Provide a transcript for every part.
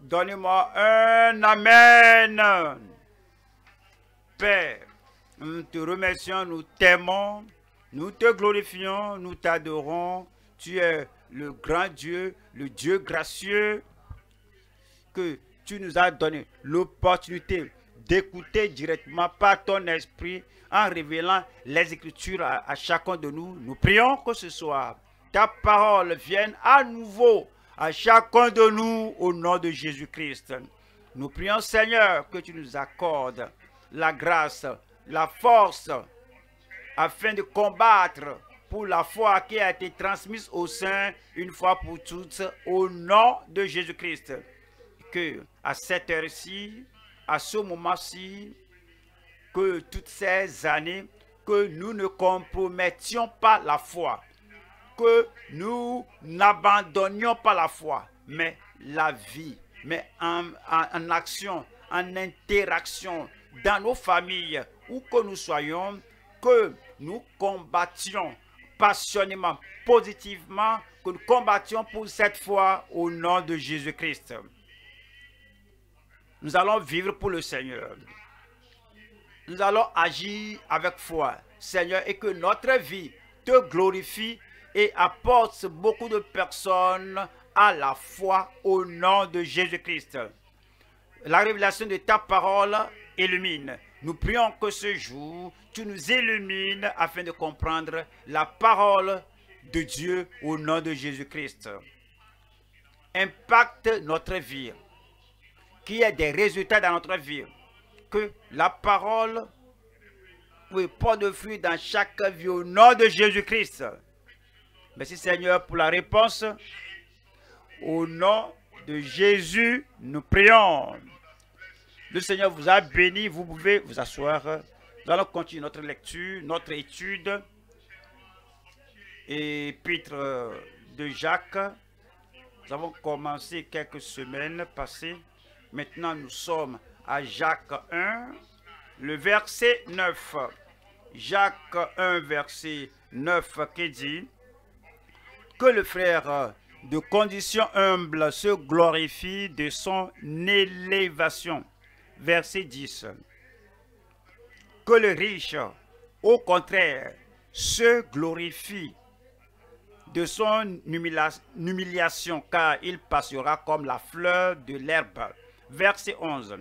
Donnez-moi un Amen. Père, nous te remercions, nous t'aimons, nous te glorifions, nous t'adorons. Tu es le grand Dieu, le Dieu gracieux, que tu nous as donné l'opportunité d'écouter directement par ton esprit en révélant les Écritures à chacun de nous. Nous prions que ce soir, ta parole vienne à nouveau à chacun de nous au nom de Jésus-Christ. Nous prions, Seigneur, que tu nous accordes la grâce, la force, afin de combattre pour la foi qui a été transmise aux saints une fois pour toutes, au nom de Jésus-Christ. Que à cette heure-ci, à ce moment-ci, que toutes ces années, que nous ne compromettions pas la foi, que nous n'abandonnions pas la foi, mais la vie, mais en action, en interaction, dans nos familles, où que nous soyons, que nous combattions passionnément, positivement, que nous combattions pour cette foi au nom de Jésus-Christ. Nous allons vivre pour le Seigneur. Nous allons agir avec foi, Seigneur, et que notre vie te glorifie et apporte beaucoup de personnes à la foi au nom de Jésus-Christ. La révélation de ta parole illumine. Nous prions que ce jour, tu nous illumines afin de comprendre la parole de Dieu au nom de Jésus-Christ. Impacte notre vie, qu'il y ait des résultats dans notre vie, que la parole porte de fruits dans chaque vie au nom de Jésus-Christ. Merci Seigneur pour la réponse. Au nom de Jésus, nous prions. Le Seigneur vous a béni, vous pouvez vous asseoir. Nous allons continuer notre lecture, notre étude. Épître de Jacques. Nous avons commencé quelques semaines passées. Maintenant, nous sommes à Jacques 1, le verset 9. Jacques 1, verset 9, qui dit que le frère de condition humble se glorifie de son élévation. Verset 10. Que le riche, au contraire, se glorifie de son humiliation, car il passera comme la fleur de l'herbe. Verset 11.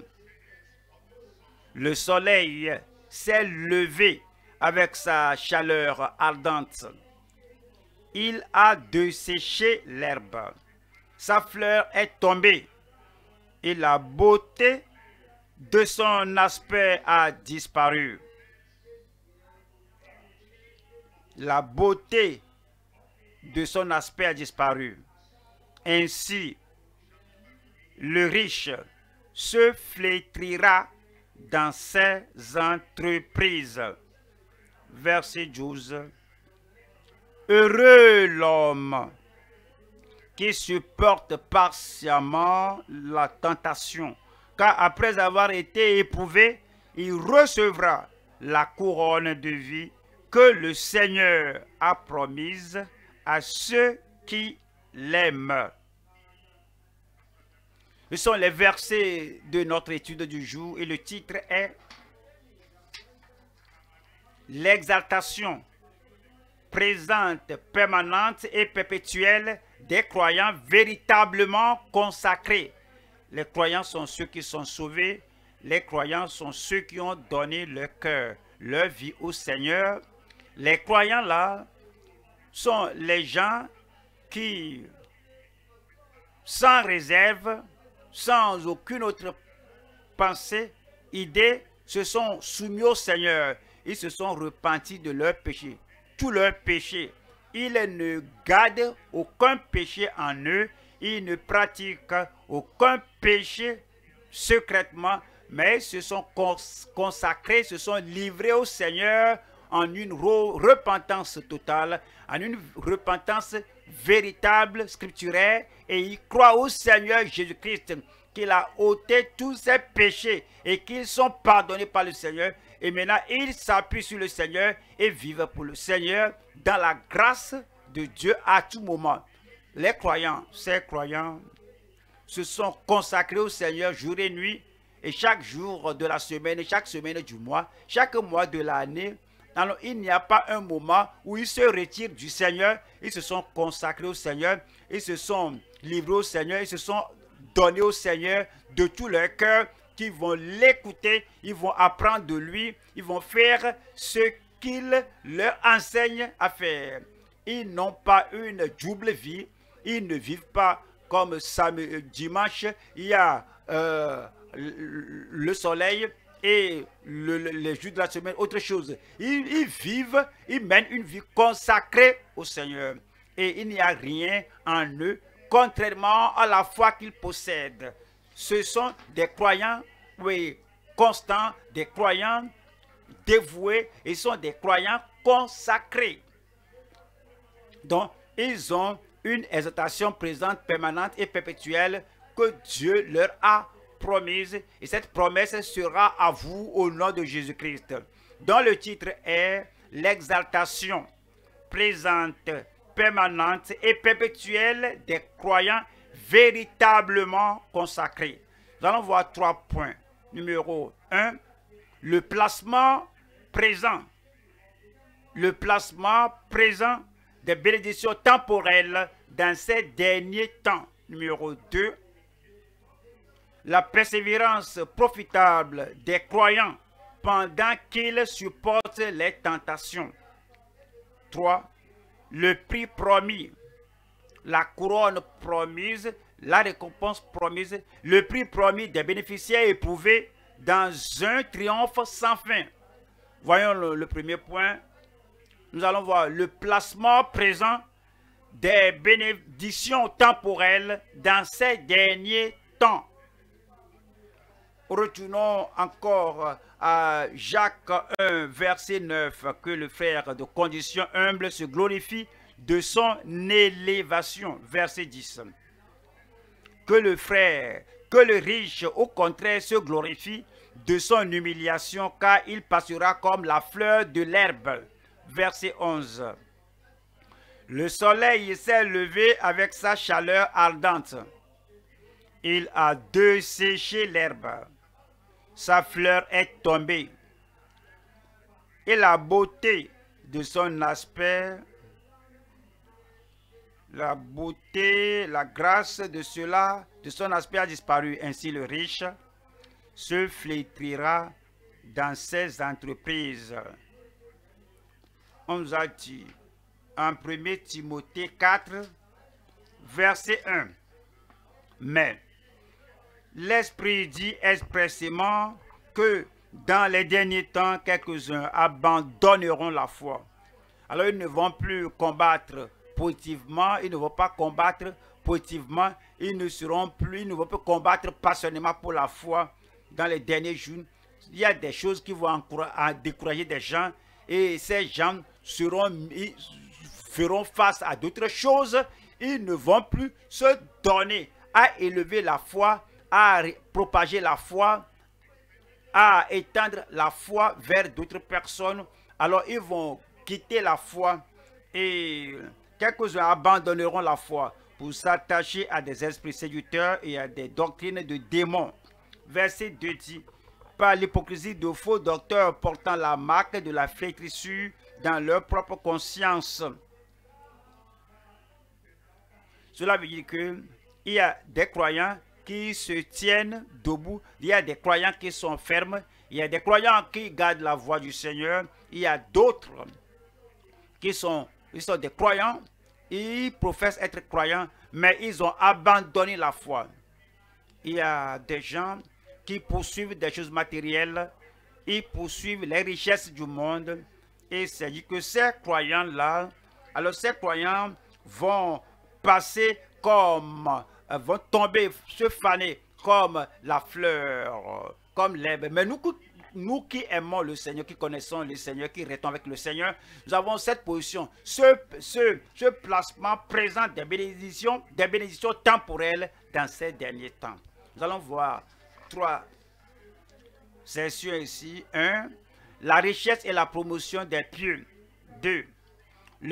Le soleil s'est levé avec sa chaleur ardente. Il a desséché l'herbe. Sa fleur est tombée et la beauté de son aspect a disparu. La beauté de son aspect a disparu. Ainsi, le riche se flétrira dans ses entreprises. Verset 12. Heureux l'homme qui supporte patiemment la tentation, car après avoir été éprouvé, il recevra la couronne de vie que le Seigneur a promise à ceux qui l'aiment. Ce sont les versets de notre étude du jour et le titre est l'exaltation présente, permanente et perpétuelle des croyants véritablement consacrés. Les croyants sont ceux qui sont sauvés. Les croyants sont ceux qui ont donné leur cœur, leur vie au Seigneur. Les croyants là sont les gens qui, sans réserve, sans aucune autre pensée, idée, se sont soumis au Seigneur. Ils se sont repentis de leurs péchés. Tous leurs péchés. Ils ne gardent aucun péché en eux. Ils ne pratiquent aucun péché secrètement, mais ils se sont consacrés, se sont livrés au Seigneur en une repentance totale, en une repentance véritable, scripturaire, et ils croient au Seigneur Jésus-Christ, qu'il a ôté tous ses péchés et qu'ils sont pardonnés par le Seigneur. Et maintenant, ils s'appuient sur le Seigneur et vivent pour le Seigneur dans la grâce de Dieu à tout moment. Les croyants, ces croyants, se sont consacrés au Seigneur jour et nuit, et chaque jour de la semaine, chaque semaine du mois, chaque mois de l'année. Alors, il n'y a pas un moment où ils se retirent du Seigneur. Ils se sont consacrés au Seigneur, ils se sont livrés au Seigneur, ils se sont donnés au Seigneur de tout leur cœur, qu'ils vont l'écouter, ils vont apprendre de lui, ils vont faire ce qu'il leur enseigne à faire. Ils n'ont pas une double vie, ils ne vivent pas comme dimanche, il y a le soleil et les jours de la semaine, autre chose. Ils vivent, ils mènent une vie consacrée au Seigneur. Et il n'y a rien en eux, contrairement à la foi qu'ils possèdent. Ce sont des croyants, oui, constants, des croyants dévoués, ils sont des croyants consacrés. Donc, ils ont une exaltation présente, permanente et perpétuelle que Dieu leur a promise. Et cette promesse sera à vous au nom de Jésus-Christ. Dont le titre est l'exaltation présente, permanente et perpétuelle des croyants véritablement consacrés. Nous allons voir 3 points. Numéro 1, le placement présent. Le placement présent des bénédictions temporelles dans ces derniers temps. Numéro 2, la persévérance profitable des croyants pendant qu'ils supportent les tentations. 3, le prix promis, la couronne promise, la récompense promise, le prix promis des bénéficiaires éprouvés dans un triomphe sans fin. Voyons le premier point. Nous allons voir le placement présent des bénédictions temporelles dans ces derniers temps. Retournons encore à Jacques 1, verset 9, que le frère de condition humble se glorifie de son élévation. Verset 10. Que le riche, au contraire, se glorifie de son humiliation, car il passera comme la fleur de l'herbe. Verset 11. Le soleil s'est levé avec sa chaleur ardente. Il a desséché l'herbe. Sa fleur est tombée. Et la beauté de son aspect, la beauté, la grâce de son aspect a disparu. Ainsi le riche se flétrira dans ses entreprises. On nous a dit en 1 Timothée 4, verset 1. Mais l'Esprit dit expressément que dans les derniers temps, quelques-uns abandonneront la foi. Alors ils ne vont plus combattre positivement, ils ne vont pas combattre positivement, ils ne vont plus combattre passionnément pour la foi dans les derniers jours. Il y a des choses qui vont décourager des gens et ces gens feront face à d'autres choses. Ils ne vont plus se donner à élever la foi, à propager la foi, à étendre la foi vers d'autres personnes. Alors ils vont quitter la foi et quelques-uns abandonneront la foi pour s'attacher à des esprits séducteurs et à des doctrines de démons. Verset 2 dit, par l'hypocrisie de faux docteurs portant la marque de la flétrissure dans leur propre conscience. Cela veut dire qu'il y a des croyants qui se tiennent debout, il y a des croyants qui sont fermes, il y a des croyants qui gardent la voie du Seigneur, il y a d'autres qui sont des croyants, ils professent être croyants, mais ils ont abandonné la foi. Il y a des gens qui poursuivent des choses matérielles, ils poursuivent les richesses du monde, et c'est dit que ces croyants-là, alors ces croyants vont passer comme, vont tomber, se faner comme la fleur, comme l'herbe. Mais nous qui aimons le Seigneur, qui connaissons le Seigneur, qui restons avec le Seigneur, nous avons cette position, ce placement présent des bénédictions temporelles dans ces derniers temps. Nous allons voir 3 sections ici. 1. La richesse et la promotion des pieux. 2.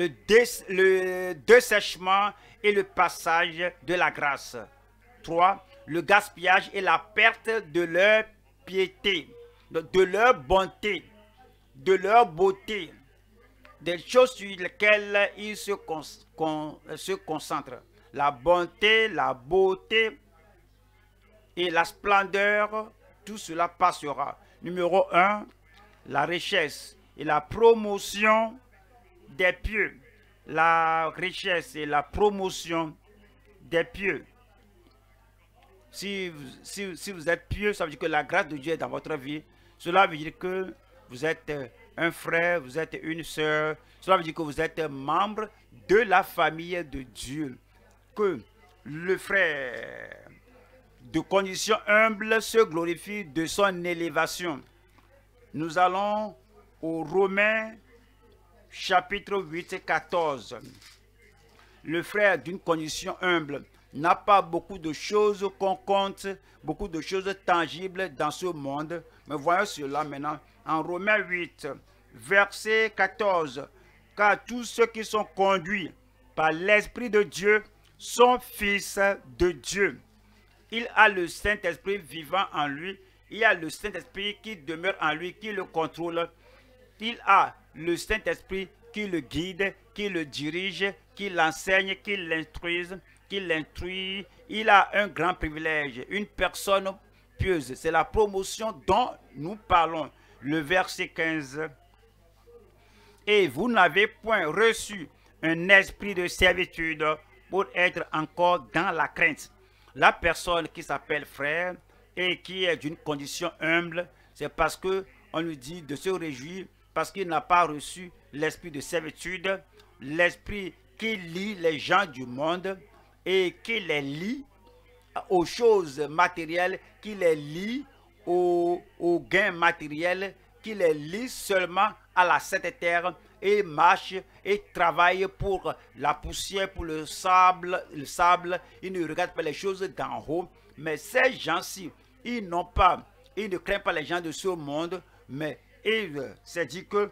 Le dessèchement et le passage de la grâce. 3. le gaspillage et la perte de leur piété, de leur bonté, de leur beauté, des choses sur lesquelles ils se concentrent. La bonté, la beauté et la splendeur, tout cela passera. Numéro 1, la richesse et la promotion des pieux. La richesse et la promotion des pieux. Si vous êtes pieux, ça veut dire que la grâce de Dieu est dans votre vie. Cela veut dire que vous êtes un frère, vous êtes une sœur. Cela veut dire que vous êtes membre de la famille de Dieu. Que le frère de condition humble se glorifie de son élévation. Nous allons aux Romains chapitre 8 14. Le frère d'une condition humble n'a pas beaucoup de choses qu'on compte, beaucoup de choses tangibles dans ce monde. Mais voyons cela maintenant en Romains 8, verset 14. Car tous ceux qui sont conduits par l'Esprit de Dieu sont fils de Dieu. Il a le Saint-Esprit vivant en lui. Il y a le Saint-Esprit qui demeure en lui, qui le contrôle. Il a le Saint-Esprit qui le guide, qui le dirige, qui l'enseigne, qui l'instruise, qui l'instruit. Il a un grand privilège, une personne pieuse. C'est la promotion dont nous parlons. Le verset 15. Et vous n'avez point reçu un esprit de servitude pour être encore dans la crainte. La personne qui s'appelle frère et qui est d'une condition humble, c'est parce qu'on lui dit de se réjouir parce qu'il n'a pas reçu l'esprit de servitude, l'esprit qui lie les gens du monde et qui les lie aux choses matérielles, qui les lie aux gains matériels, qui les lie seulement à la sainte terre et marche et travaille pour la poussière, pour le sable. Il ne regarde pas les choses d'en haut. Mais ces gens-ci, ils ne craignent pas les gens de ce monde, mais c'est dit que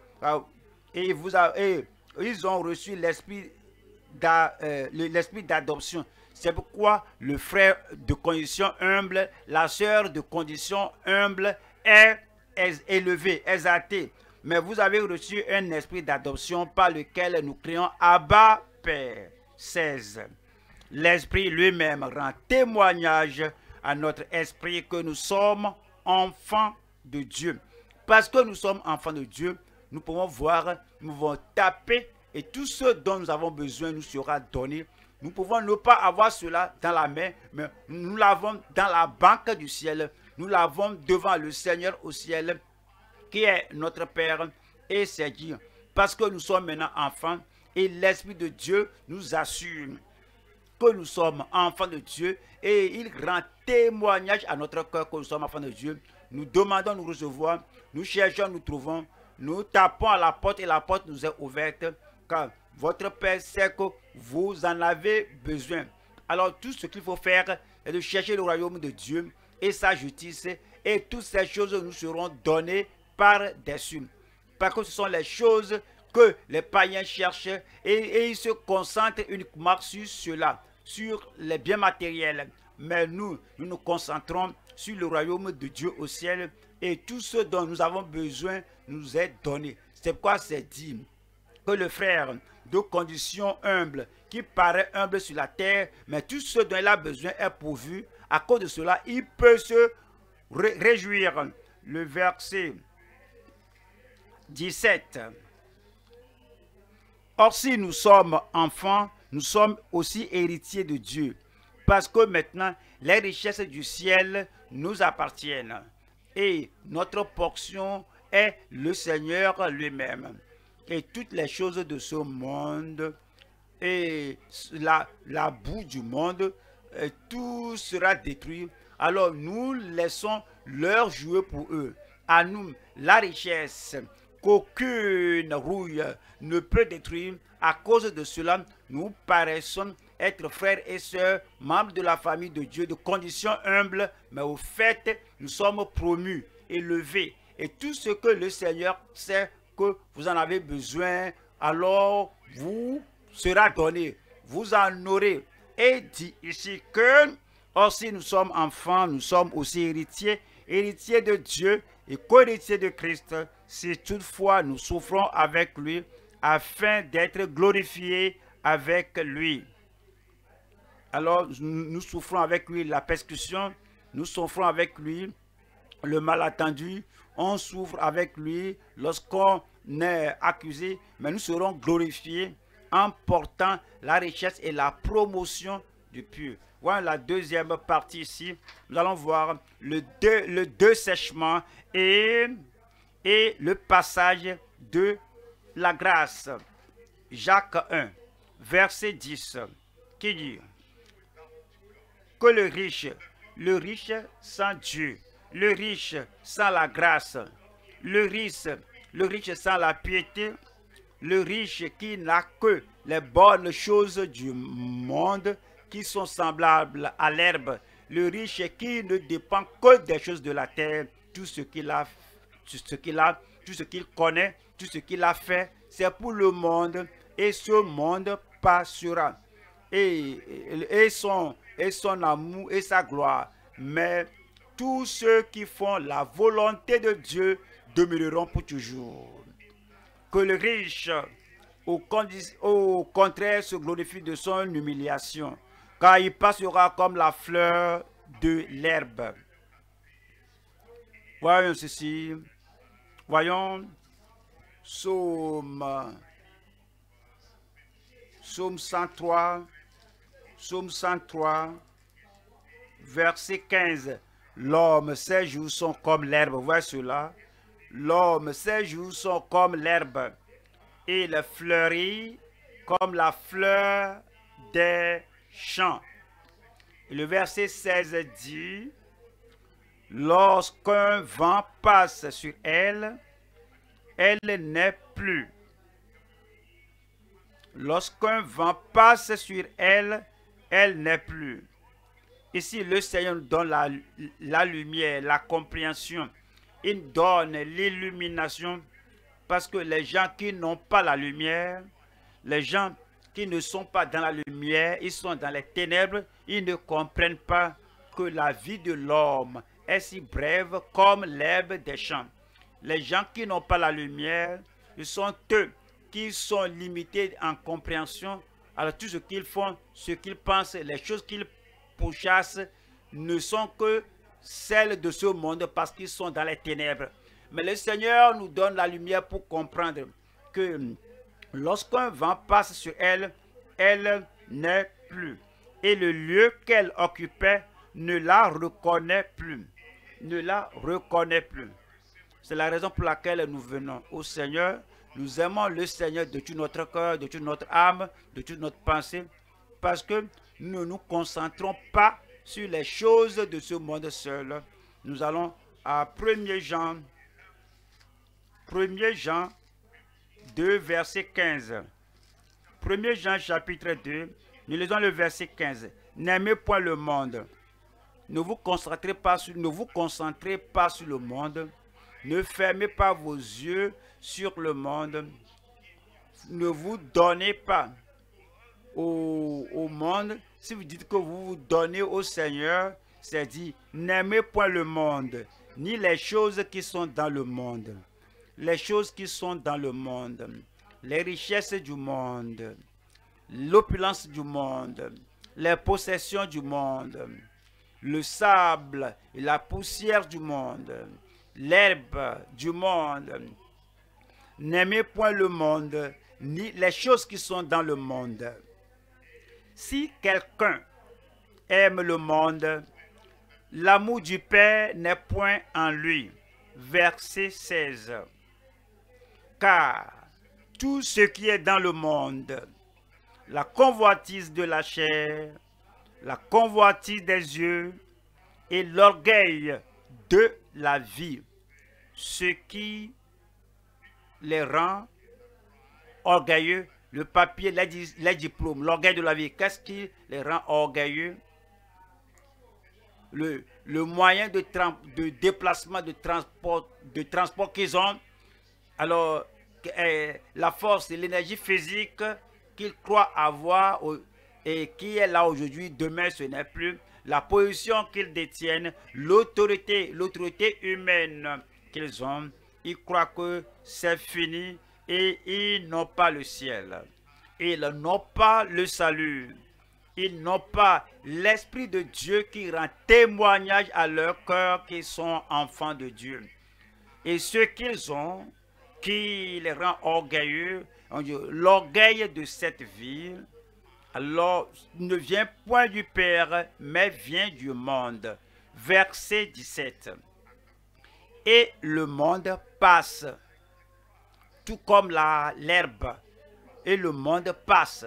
ils ont reçu l'esprit d'adoption. C'est pourquoi le frère de condition humble, la sœur de condition humble est élevé, exalté. Mais vous avez reçu un esprit d'adoption par lequel nous crions Abba, Père. 16. L'esprit lui-même rend témoignage à notre esprit que nous sommes enfants de Dieu. Parce que nous sommes enfants de Dieu, nous pouvons voir, nous pouvons taper et tout ce dont nous avons besoin nous sera donné. Nous pouvons ne pas avoir cela dans la main, mais nous l'avons dans la banque du ciel. Nous l'avons devant le Seigneur au ciel, qui est notre Père. Et c'est dit, parce que nous sommes maintenant enfants, et l'Esprit de Dieu nous assure que nous sommes enfants de Dieu, et il rend témoignage à notre cœur que nous sommes enfants de Dieu. Nous demandons, nous recevons, nous cherchons, nous trouvons, nous tapons à la porte et la porte nous est ouverte, car votre Père sait que vous en avez besoin. Alors tout ce qu'il faut faire est de chercher le royaume de Dieu et sa justice, et toutes ces choses nous seront données par des cieux. Parce que ce sont les choses que les païens cherchent et ils se concentrent uniquement sur cela, sur les biens matériels. Mais nous nous concentrons sur le royaume de Dieu au ciel, et tout ce dont nous avons besoin nous est donné. C'est pourquoi c'est dit que le frère de condition humble, qui paraît humble sur la terre, mais tout ce dont il a besoin est pourvu. À cause de cela, il peut se réjouir. Le verset 17. Or, si nous sommes enfants, nous sommes aussi héritiers de Dieu, parce que maintenant, les richesses du ciel nous appartiennent, et notre portion est le Seigneur lui-même. Et toutes les choses de ce monde, et la boue du monde, tout sera détruit. Alors nous laissons leur jouer pour eux. À nous, la richesse qu'aucune rouille ne peut détruire. À cause de cela, nous paraissons être frères et sœurs, membres de la famille de Dieu, de condition humble, mais au fait, nous sommes promus, élevés. Et tout ce que le Seigneur sait que vous en avez besoin, alors vous sera donné, vous en aurez. Et dit ici que Or, si nous sommes enfants, nous sommes aussi héritiers, héritiers de Dieu et co-héritiers de Christ, si toutefois nous souffrons avec lui, afin d'être glorifiés avec lui. Alors, nous souffrons avec lui la persécution, nous souffrons avec lui le mal attendu, on souffre avec lui lorsqu'on est accusé, mais nous serons glorifiés en portant la richesse et la promotion du pur. Voilà la deuxième partie ici. Nous allons voir le dessèchement et le passage de la grâce. Jacques 1, verset 10, qui dit que le riche sans Dieu, le riche sans la grâce, le riche sans la piété, le riche qui n'a que les bonnes choses du monde qui sont semblables à l'herbe, le riche qui ne dépend que des choses de la terre, tout ce qu'il a, tout ce qu'il connaît, tout ce qu'il a fait, c'est pour le monde et ce monde passera. Et son amour et sa gloire. Mais tous ceux qui font la volonté de Dieu demeureront pour toujours. Que le riche, au contraire, se glorifie de son humiliation, car il passera comme la fleur de l'herbe. Voyons ceci. Voyons Psaume 103. Psaume 103, verset 15. L'homme, ses jours sont comme l'herbe. Voyez cela. L'homme, ses jours sont comme l'herbe. Et il fleurit comme la fleur des champs. Et le verset 16 dit, lorsqu'un vent passe sur elle, elle n'est plus. Lorsqu'un vent passe sur elle, elle n'est plus. Ici, le Seigneur nous donne la lumière, la compréhension. Il donne l'illumination parce que les gens qui n'ont pas la lumière, les gens qui ne sont pas dans la lumière, ils sont dans les ténèbres, ils ne comprennent pas que la vie de l'homme est si brève comme l'herbe des champs. Les gens qui n'ont pas la lumière, ce sont eux qui sont limités en compréhension. Alors tout ce qu'ils font, ce qu'ils pensent, les choses qu'ils pourchassent ne sont que celles de ce monde parce qu'ils sont dans les ténèbres. Mais le Seigneur nous donne la lumière pour comprendre que lorsqu'un vent passe sur elle, elle n'est plus. Et le lieu qu'elle occupait ne la reconnaît plus. Ne la reconnaît plus. C'est la raison pour laquelle nous venons au Seigneur. Nous aimons le Seigneur de tout notre cœur, de toute notre âme, de toute notre pensée, parce que nous ne nous concentrons pas sur les choses de ce monde seul. Nous allons à 1 Jean 2, verset 15. 1 Jean chapitre 2, nous lisons le verset 15. N'aimez point le monde. Ne vous concentrez pas sur le monde. Ne fermez pas vos yeux sur le monde. Ne vous donnez pas au monde. Si vous dites que vous vous donnez au Seigneur, c'est dit, n'aimez point le monde, ni les choses qui sont dans le monde. Les choses qui sont dans le monde, les richesses du monde, l'opulence du monde, les possessions du monde, le sable et la poussière du monde, l'herbe du monde. N'aimez point le monde, ni les choses qui sont dans le monde. Si quelqu'un aime le monde, l'amour du Père n'est point en lui. Verset 16. Car tout ce qui est dans le monde, la convoitise de la chair, la convoitise des yeux et l'orgueil de la vie, ce qui les rend orgueilleux, le papier, les diplômes, l'orgueil de la vie, qu'est-ce qui les rend orgueilleux? Le moyen de déplacement, de transport qu'ils ont, alors la force et l'énergie physique qu'ils croient avoir et qui est là aujourd'hui, demain ce n'est plus. la position qu'ils détiennent, l'autorité humaine qu'ils ont, ils croient que c'est fini et ils n'ont pas le ciel. Ils n'ont pas le salut. Ils n'ont pas l'Esprit de Dieu qui rend témoignage à leur cœur qu'ils sont enfants de Dieu. Et ce qu'ils ont, qui les rend orgueilleux, l'orgueil de cette vie, alors ne vient point du Père, mais vient du monde. Verset 17. Et le monde passe, tout comme l'herbe, et le monde passe,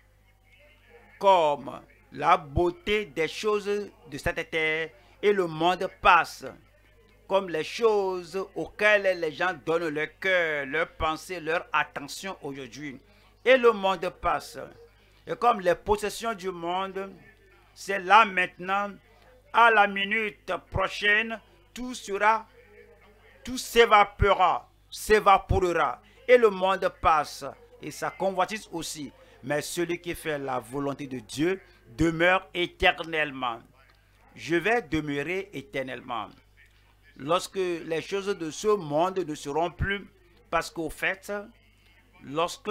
comme la beauté des choses de cette terre, et le monde passe, comme les choses auxquelles les gens donnent leur cœur, leur pensée, leur attention aujourd'hui. Et le monde passe. Et comme les possessions du monde, c'est là maintenant, à la minute prochaine, tout s'évaporera, et le monde passe, et sa convoitise aussi. Mais celui qui fait la volonté de Dieu demeure éternellement. Je vais demeurer éternellement. Lorsque les choses de ce monde ne seront plus, parce qu'au fait, lorsque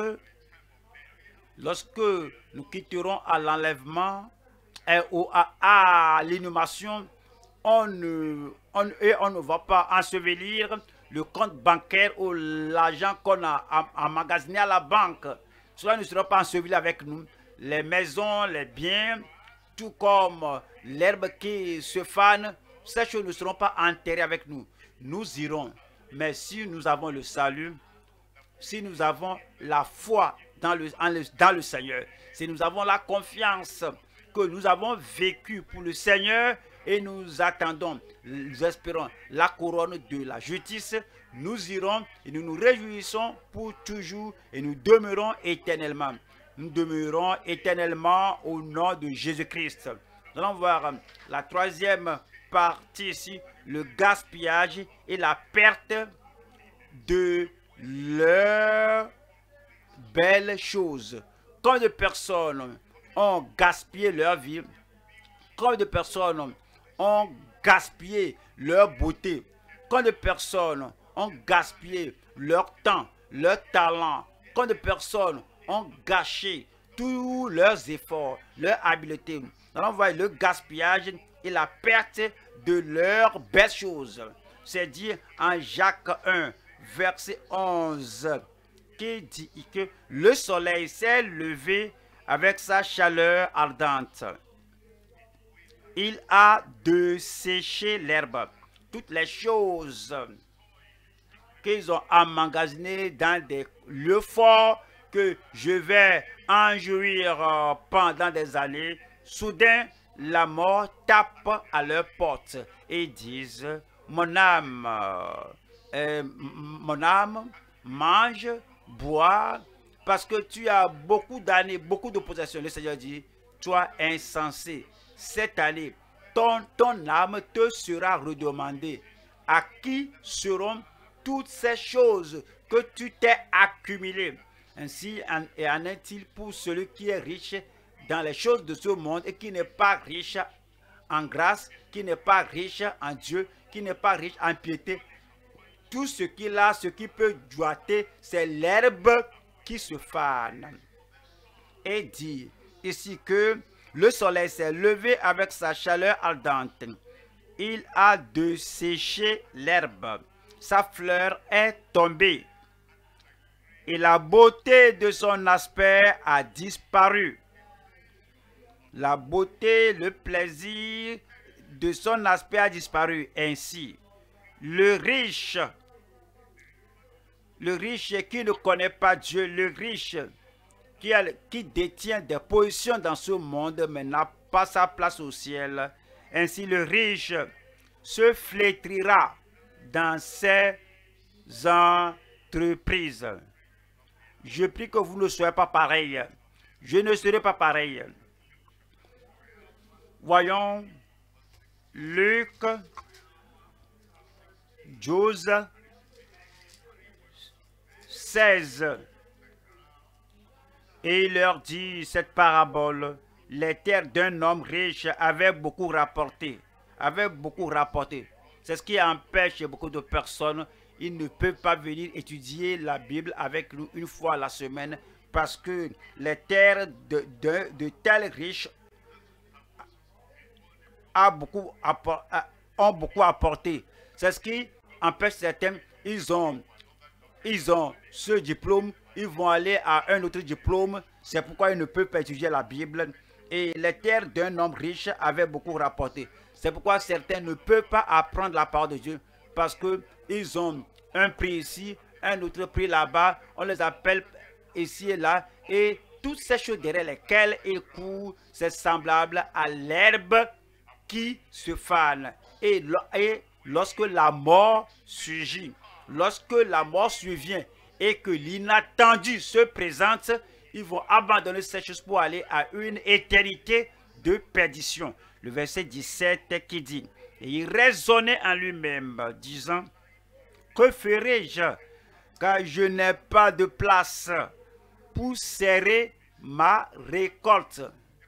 nous quitterons à l'enlèvement et à l'inhumation, on ne va pas ensevelir le compte bancaire ou l'argent qu'on a emmagasiné à la banque. Cela ne sera pas enseveli avec nous. Les maisons, les biens, tout comme l'herbe qui se fane, ces choses ne seront pas enterrées avec nous. Nous irons. Mais si nous avons le salut, si nous avons la foi dans le Seigneur, si nous avons la confiance que nous avons vécu pour le Seigneur et nous attendons, nous espérons la couronne de la justice, nous irons et nous nous réjouissons pour toujours et nous demeurons éternellement. Nous demeurons éternellement au nom de Jésus-Christ. Nous allons voir la troisième partie ici, le gaspillage et la perte de leurs belles choses. Combien de personnes ont gaspillé leur vie? Combien de personnes ont gaspillé leur beauté? Combien de personnes ont gaspillé leur temps, leur talent? Combien de personnes ont gâché tous leurs efforts, leur habileté? Nous allons voir le gaspillage et la perte de leurs belles choses. C'est dit en Jacques 1, verset 11, qui dit que le soleil s'est levé avec sa chaleur ardente. Il a desséché l'herbe. Toutes les choses qu'ils ont emmagasinées dans des lieux forts que je vais en jouir pendant des années, soudain, la mort tape à leur porte et disent, mon âme, mange, bois, parce que tu as beaucoup d'années, beaucoup de possessions. Le Seigneur dit, toi insensé, cette année, ton âme te sera redemandée. À qui seront toutes ces choses que tu t'es accumulées? Ainsi en est-il pour celui qui est riche dans les choses de ce monde et qui n'est pas riche en grâce, qui n'est pas riche en Dieu, qui n'est pas riche en piété. Tout ce qu'il a, ce qui peut doiter, c'est l'herbe qui se fane. Et dit ici que le soleil s'est levé avec sa chaleur ardente. Il a desséché l'herbe. Sa fleur est tombée. Et la beauté de son aspect a disparu. La beauté, le plaisir de son aspect a disparu. Ainsi, le riche qui ne connaît pas Dieu, le riche qui détient des positions dans ce monde mais n'a pas sa place au ciel, ainsi le riche se flétrira dans ses entreprises. Je prie que vous ne soyez pas pareil. Je ne serai pas pareil. Voyons Luc 12, 16. Et il leur dit cette parabole. les terres d'un homme riche avaient beaucoup rapporté. C'est ce qui empêche beaucoup de personnes. Ils ne peuvent pas venir étudier la Bible avec nous une fois la semaine parce que les terres de tels riches ont beaucoup apporté. C'est ce qui empêche certains. Ils ont ce diplôme, ils vont aller à un autre diplôme. C'est pourquoi ils ne peuvent pas étudier la Bible. Et les terres d'un homme riche avaient beaucoup rapporté. C'est pourquoi certains ne peuvent pas apprendre la parole de Dieu parce qu'ils ont un prix ici, un autre prix là-bas. On les appelle ici et là. Et toutes ces choses derrière lesquelles ils courent, c'est semblable à l'herbe qui se fane. Et lorsque la mort surgit, lorsque la mort survient et que l'inattendu se présente, ils vont abandonner ces choses pour aller à une éternité de perdition. Le verset 17 qui dit, et il raisonnait en lui-même, disant, que ferai-je, car je n'ai pas de place pour serrer ma récolte.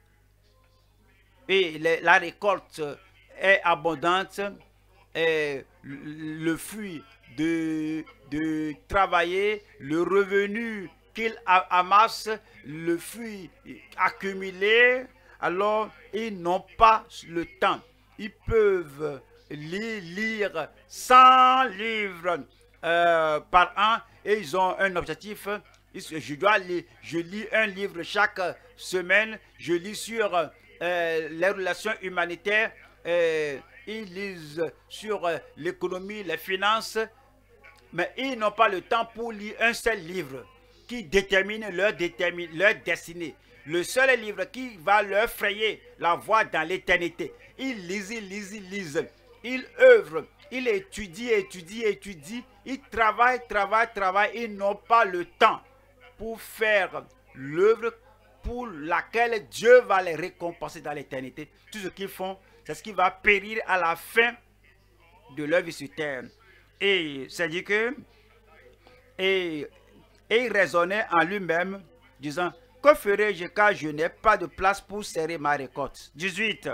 Et la récolte est abondante, et le fruit de travailler, le revenu qu'ils amassent, le fruit accumulé, alors ils n'ont pas le temps. Ils peuvent lire 100 livres par an et ils ont un objectif. Je lis un livre chaque semaine, je lis sur les relations humanitaires, ils lisent sur l'économie, les finances, mais ils n'ont pas le temps pour lire un seul livre qui détermine leur destinée. Le seul livre qui va leur frayer la voie dans l'éternité. Ils lisent. Ils œuvrent. Ils étudient. Ils travaillent. Ils n'ont pas le temps pour faire l'œuvre pour laquelle Dieu va les récompenser dans l'éternité. Tout ce qu'ils font, c'est ce qui va périr à la fin de leur vie sur terre. Et c'est dit que et il raisonnait en lui-même, disant, que ferai-je car je n'ai pas de place pour serrer ma récolte. 18.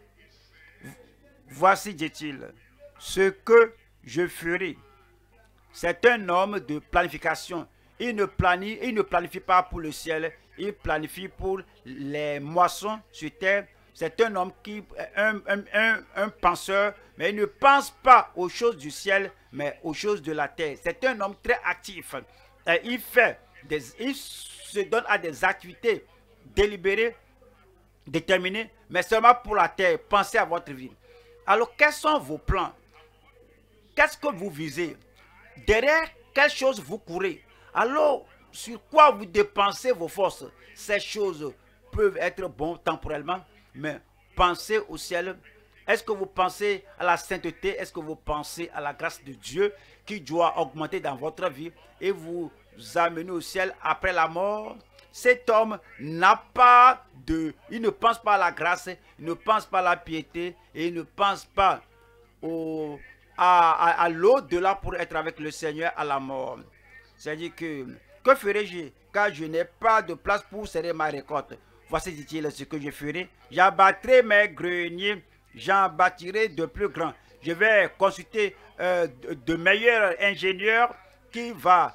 Voici, dit-il, ce que je ferai. C'est un homme de planification. Il ne planifie pas pour le ciel, il planifie pour les moissons sur terre. C'est un homme qui est un penseur, mais il ne pense pas aux choses du ciel, mais aux choses de la terre. C'est un homme très actif. Et il se donne à des activités délibérées, déterminées, mais seulement pour la terre. Pensez à votre vie. Alors, quels sont vos plans? Qu'est-ce que vous visez? Derrière quelles choses vous courez? Alors, sur quoi vous dépensez vos forces? Ces choses peuvent être bonnes temporellement, mais pensez au ciel. Est-ce que vous pensez à la sainteté? Est-ce que vous pensez à la grâce de Dieu qui doit augmenter dans votre vie et vous amener au ciel après la mort? Cet homme n'a pas il ne pense pas à la grâce, il ne pense pas à la piété et il ne pense pas à l'au-delà pour être avec le Seigneur à la mort. C'est-à-dire que ferai-je car je n'ai pas de place pour serrer ma récolte? Voici, dit-il, ce que je ferai. J'abattrai mes greniers, j'en bâtirai de plus grands. Je vais consulter de meilleurs ingénieurs qui va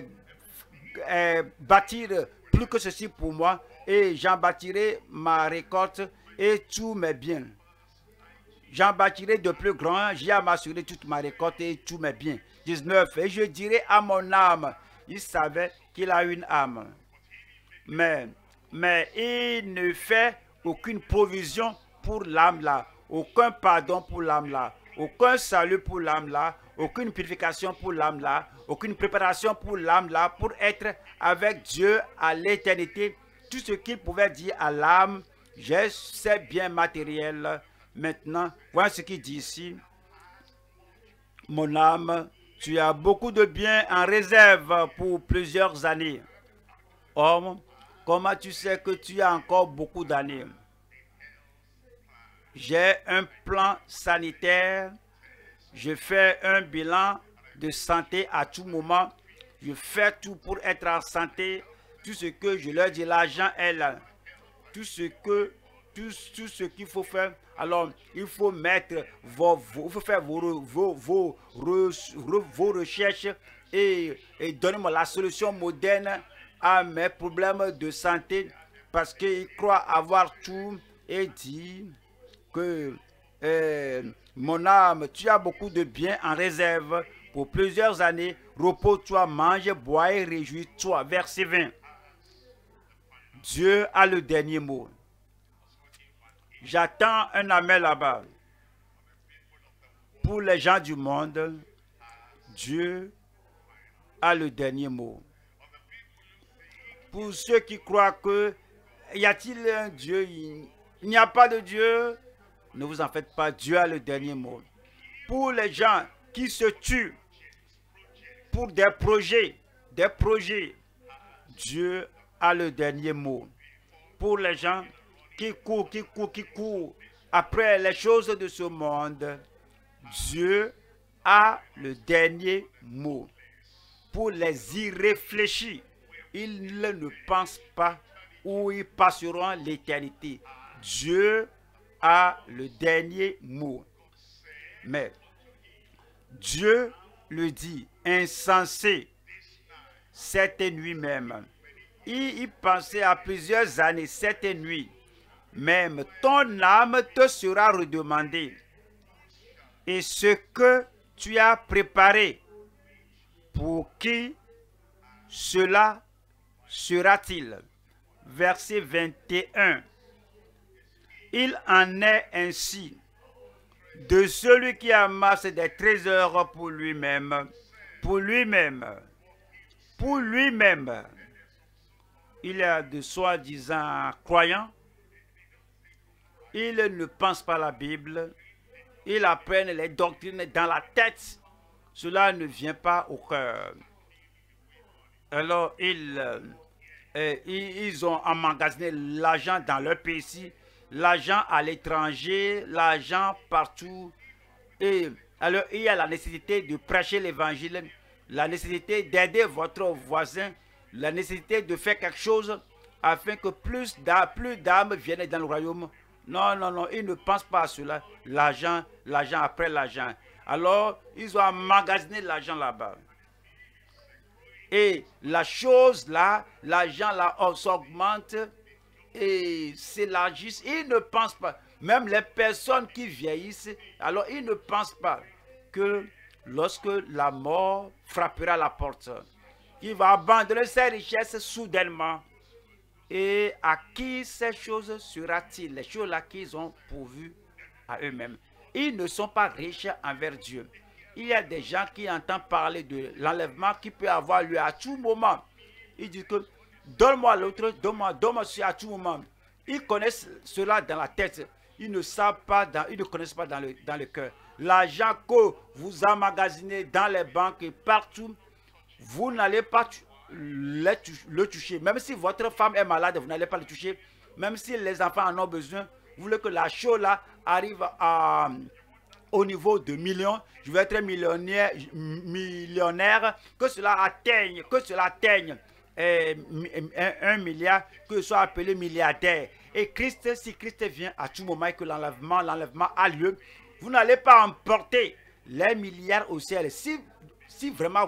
bâtir plus que ceci pour moi. Et j'en bâtirai ma récolte et tous mes biens. J'en bâtirai de plus grands, j'y amasserai toute ma récolte et tous mes biens. 19. Et je dirai à mon âme, il savait qu'il a une âme. Mais il ne fait aucune provision pour l'âme là, aucun pardon pour l'âme là, aucun salut pour l'âme là, aucune purification pour l'âme là, aucune préparation pour l'âme là, pour être avec Dieu à l'éternité. Tout ce qu'il pouvait dire à l'âme, c'est bien matériel. Maintenant, voilà ce qu'il dit ici. Mon âme, tu as beaucoup de biens en réserve pour plusieurs années. Homme, comment tu sais que tu as encore beaucoup d'années? J'ai un plan sanitaire. Je fais un bilan de santé à tout moment. Je fais tout pour être en santé. Tout ce que je leur dis, l'argent est là. Tout ce que tout ce qu'il faut faire. Alors, il faut mettre il faut faire vos recherches et donnez-moi la solution moderne à mes problèmes de santé, parce qu'il croit avoir tout et dit que mon âme, tu as beaucoup de biens en réserve pour plusieurs années. Repose-toi, mange, bois et réjouis-toi. Verset 20. Dieu a le dernier mot. J'attends un amen là-bas. Pour les gens du monde, Dieu a le dernier mot. Pour ceux qui croient que y a-t-il un Dieu? Il n'y a pas de Dieu. Ne vous en faites pas, Dieu a le dernier mot. Pour les gens qui se tuent pour des projets, Dieu a le dernier mot. Pour les gens qui courent après les choses de ce monde, Dieu a le dernier mot. Pour les irréfléchis, ils ne pensent pas où ils passeront l'éternité. Dieu a le dernier mot. Mais Dieu le dit, insensé, cette nuit même. Il pensait à plusieurs années, cette nuit même, ton âme te sera redemandée. Et ce que tu as préparé, pour qui cela sera-t-il? Verset 21. Il en est ainsi de celui qui amasse des trésors pour lui-même. Il y a de soi-disant croyants. Ils ne pensent pas à la Bible. Ils apprennent les doctrines dans la tête. Cela ne vient pas au cœur. Alors, ils ont emmagasiné l'argent dans leur pays, l'argent à l'étranger, l'argent partout. Et alors, il y a la nécessité de prêcher l'évangile, la nécessité d'aider votre voisin, la nécessité de faire quelque chose afin que plus d'âmes viennent dans le royaume. Non, ils ne pensent pas à cela. L'argent après l'argent. Alors, ils ont emmagasiné l'argent là-bas. Et la chose là, l'argent là, s'augmente et s'élargit. Ils ne pensent pas. Même les personnes qui vieillissent, alors ils ne pensent pas que lorsque la mort frappera la porte, il va abandonner ses richesses soudainement. Et à qui ces choses sera-t-il? Les choses là qu'ils ont pourvues à eux-mêmes. Ils ne sont pas riches envers Dieu. Il y a des gens qui entendent parler de l'enlèvement qui peut avoir lieu à tout moment. Ils disent que donne-moi l'autre, donne-moi ceci à tout moment. Ils connaissent cela dans la tête. Ils ne savent pas, ils ne connaissent pas dans le cœur. L'argent que vous emmagasinez dans les banques et partout, vous n'allez pas le toucher. Même si votre femme est malade, vous n'allez pas le toucher. Même si les enfants en ont besoin, vous voulez que la chose là arrive au niveau de millions. Je veux être millionnaire, que cela atteigne 1 milliard, que ce soit appelé milliardaire. Et Christ, si Christ vient à tout moment et que l'enlèvement a lieu, vous n'allez pas emporter les milliards au ciel. Si vraiment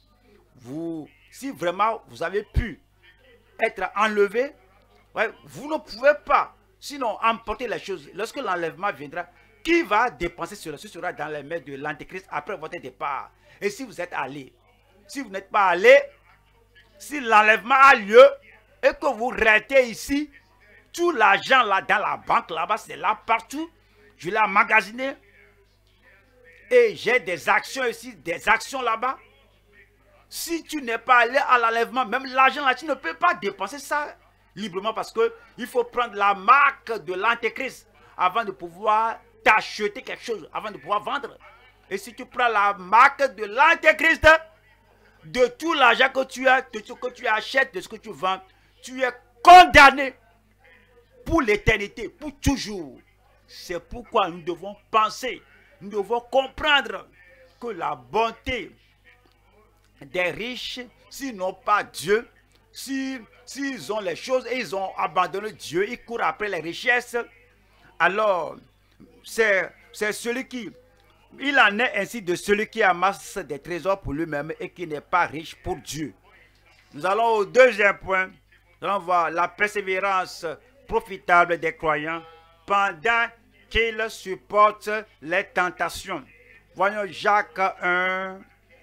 si vraiment vous avez pu être enlevé, ouais, vous ne pouvez pas sinon emporter les choses. Lorsque l'enlèvement viendra, qui va dépenser cela? Ce sera dans les mains de l'Antéchrist après votre départ. Et si vous êtes allé, si vous n'êtes pas allé, si l'enlèvement a lieu et que vous restez ici, tout l'argent là dans la banque là-bas, c'est là partout, je l'ai emmagasiné. Et j'ai des actions ici, des actions là-bas. Si tu n'es pas allé à l'enlèvement, même l'argent là, tu ne peux pas dépenser ça librement parce qu'il faut prendre la marque de l'Antéchrist avant de pouvoir t'acheter quelque chose, avant de pouvoir vendre. Et si tu prends la marque de l'Antéchrist, de tout l'argent que tu as, de ce que tu achètes, de ce que tu vends, tu es condamné pour l'éternité, pour toujours. C'est pourquoi nous devons penser, nous devons comprendre que la bonté des riches, s'ils n'ont pas Dieu, s'ils ont les choses et ils ont abandonné Dieu, ils courent après les richesses, alors c'est celui qui... Il en est ainsi de celui qui amasse des trésors pour lui-même et qui n'est pas riche pour Dieu. Nous allons au deuxième point. Nous allons voir la persévérance profitable des croyants pendant qu'ils supportent les tentations. Voyons Jacques 1,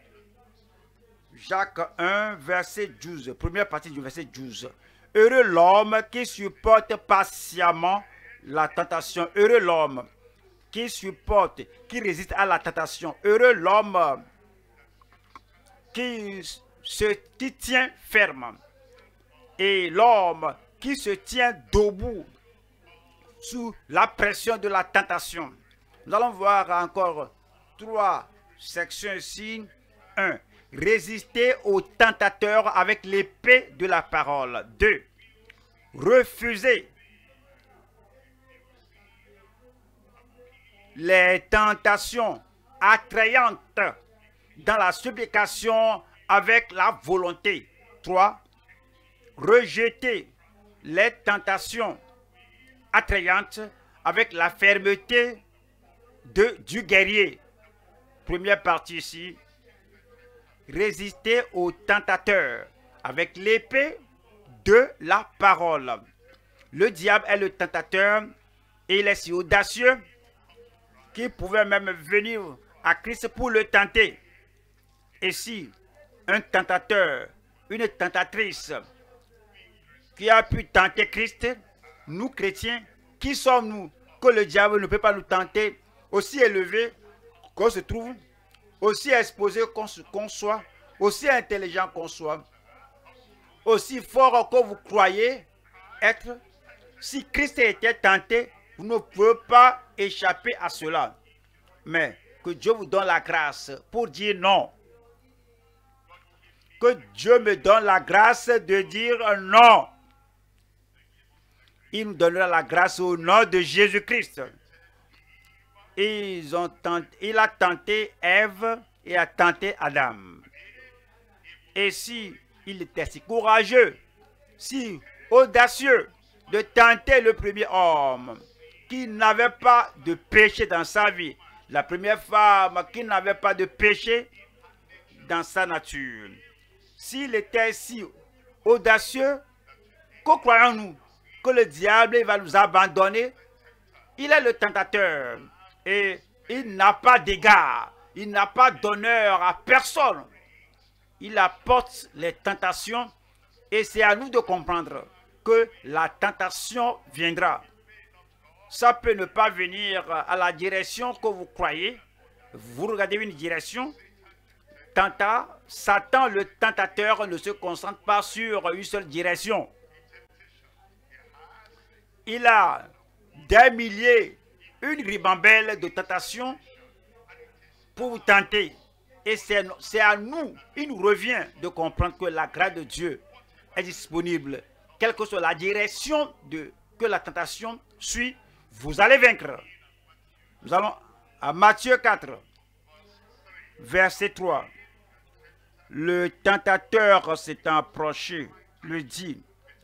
verset 12, première partie du verset 12. Heureux l'homme qui supporte patiemment la tentation. Heureux l'homme qui supporte, qui résiste à la tentation. Heureux l'homme qui tient ferme. Et l'homme qui se tient debout sous la pression de la tentation. Nous allons voir encore 3 sections ici. 1. Résister aux tentateurs avec l'épée de la parole. 2. Refuser les tentations attrayantes dans la supplication avec la volonté. 3. Rejeter les tentations attrayantes avec la fermeté du guerrier. Première partie ici. Résister aux tentateurs avec l'épée de la parole. Le diable est le tentateur et il est si audacieux qu'il pouvait même venir à Christ pour le tenter. Et si un tentateur, une tentatrice qui a pu tenter Christ, nous chrétiens, qui sommes-nous que le diable ne peut pas nous tenter, aussi élevé qu'on se trouve, aussi exposé qu'on soit, aussi intelligent qu'on soit, aussi fort que vous croyez être? Si Christ était tenté, vous ne pouvez pas échapper à cela. Mais que Dieu vous donne la grâce pour dire non. Que Dieu me donne la grâce de dire non. Il nous donnera la grâce au nom de Jésus-Christ. Il a tenté Ève et a tenté Adam. Et si il était si courageux, si audacieux de tenter le premier homme qui n'avait pas de péché dans sa vie, la première femme qui n'avait pas de péché dans sa nature, s'il était si audacieux, que croyons-nous? Que le diable va nous abandonner? Il est le tentateur et il n'a pas d'égard, il n'a pas d'honneur à personne. Il apporte les tentations et c'est à nous de comprendre que la tentation viendra. Ça peut ne pas venir à la direction que vous croyez. Vous regardez une direction. Satan, le tentateur, ne se concentre pas sur une seule direction. Il a des milliers, une ribambelle de tentations pour vous tenter. Et c'est à nous, il nous revient de comprendre que la grâce de Dieu est disponible. Quelle que soit la direction que la tentation suit, vous allez vaincre. Nous allons à Matthieu 4, verset 3. Le tentateur s'étant approché, le dit,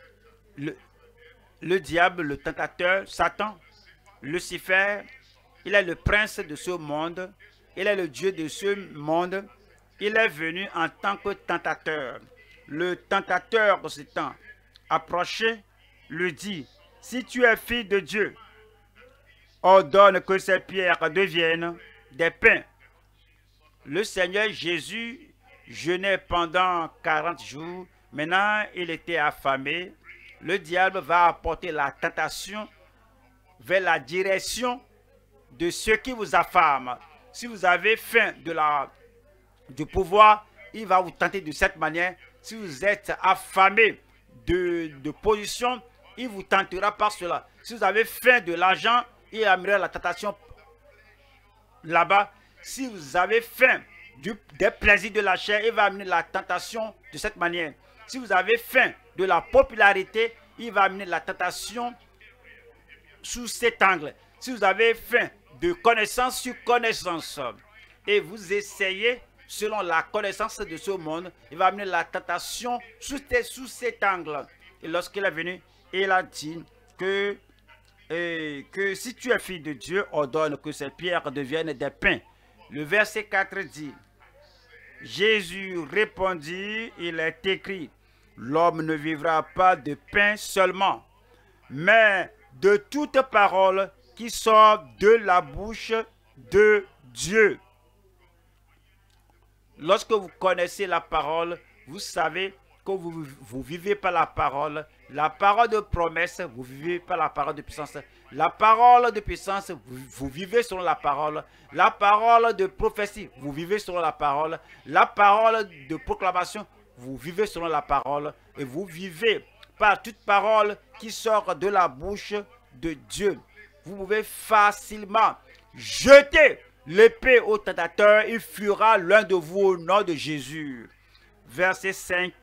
le diable, le tentateur, Satan, Lucifer, il est le prince de ce monde, il est le Dieu de ce monde, il est venu en tant que tentateur. Le tentateur s'étant approché, lui dit, si tu es fille de Dieu, ordonne que ces pierres deviennent des pains. Le Seigneur Jésus jeûnait pendant 40 jours. Maintenant, il était affamé. Le diable va apporter la tentation vers la direction de ceux qui vous affament. Si vous avez faim du pouvoir, il va vous tenter de cette manière. Si vous êtes affamé de position, il vous tentera par cela. Si vous avez faim de l'argent, il amènera la tentation là-bas. Si vous avez faim des plaisirs de la chair, il va amener la tentation de cette manière. Si vous avez faim de la popularité, il va amener la tentation sous cet angle. Si vous avez faim de connaissance sur connaissance, et vous essayez selon la connaissance de ce monde. Il va amener la tentation sous cet angle. Et lorsqu'il est venu, il a dit que si tu es fille de Dieu, ordonne que ces pierres deviennent des pains. Le verset 4 dit, Jésus répondit, il est écrit, l'homme ne vivra pas de pain seulement, mais de toute parole qui sort de la bouche de Dieu. Lorsque vous connaissez la parole, vous savez que vous vivez par la parole de promesse, vous vivez par la parole de puissance. La parole de puissance, vous vivez selon la parole de prophétie, vous vivez selon la parole de proclamation, vous vivez selon la parole, et vous vivez par toute parole qui sort de la bouche de Dieu. Vous pouvez facilement jeter l'épée au tentateur, il fuira l'un de vous au nom de Jésus. Verset 5.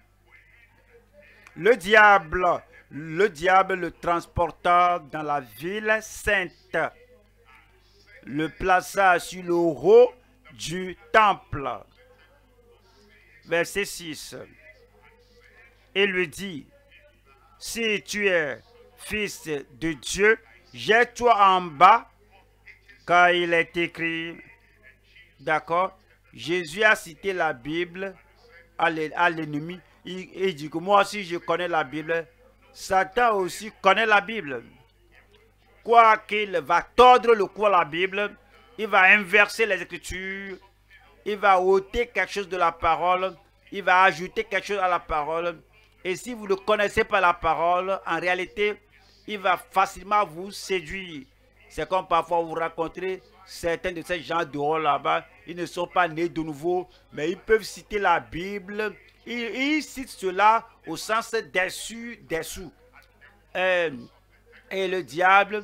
Le diable le transporta dans la ville sainte, le plaça sur le haut du temple. Verset 6. Et lui dit, si tu es fils de Dieu, jette-toi en bas, car il est écrit. D'accord? Jésus a cité la Bible à l'ennemi. Il dit que moi aussi je connais la Bible. Satan aussi connaît la Bible. Quoi qu'il va tordre le cou à la Bible, il va inverser les Écritures, il va ôter quelque chose de la parole, il va ajouter quelque chose à la parole. Et si vous ne connaissez pas la parole, en réalité, il va facilement vous séduire. C'est comme parfois vous rencontrez certains de ces gens dehors là-bas, ils ne sont pas nés de nouveau, mais ils peuvent citer la Bible. Ils citent cela au sens déçu, dessous. Et le diable,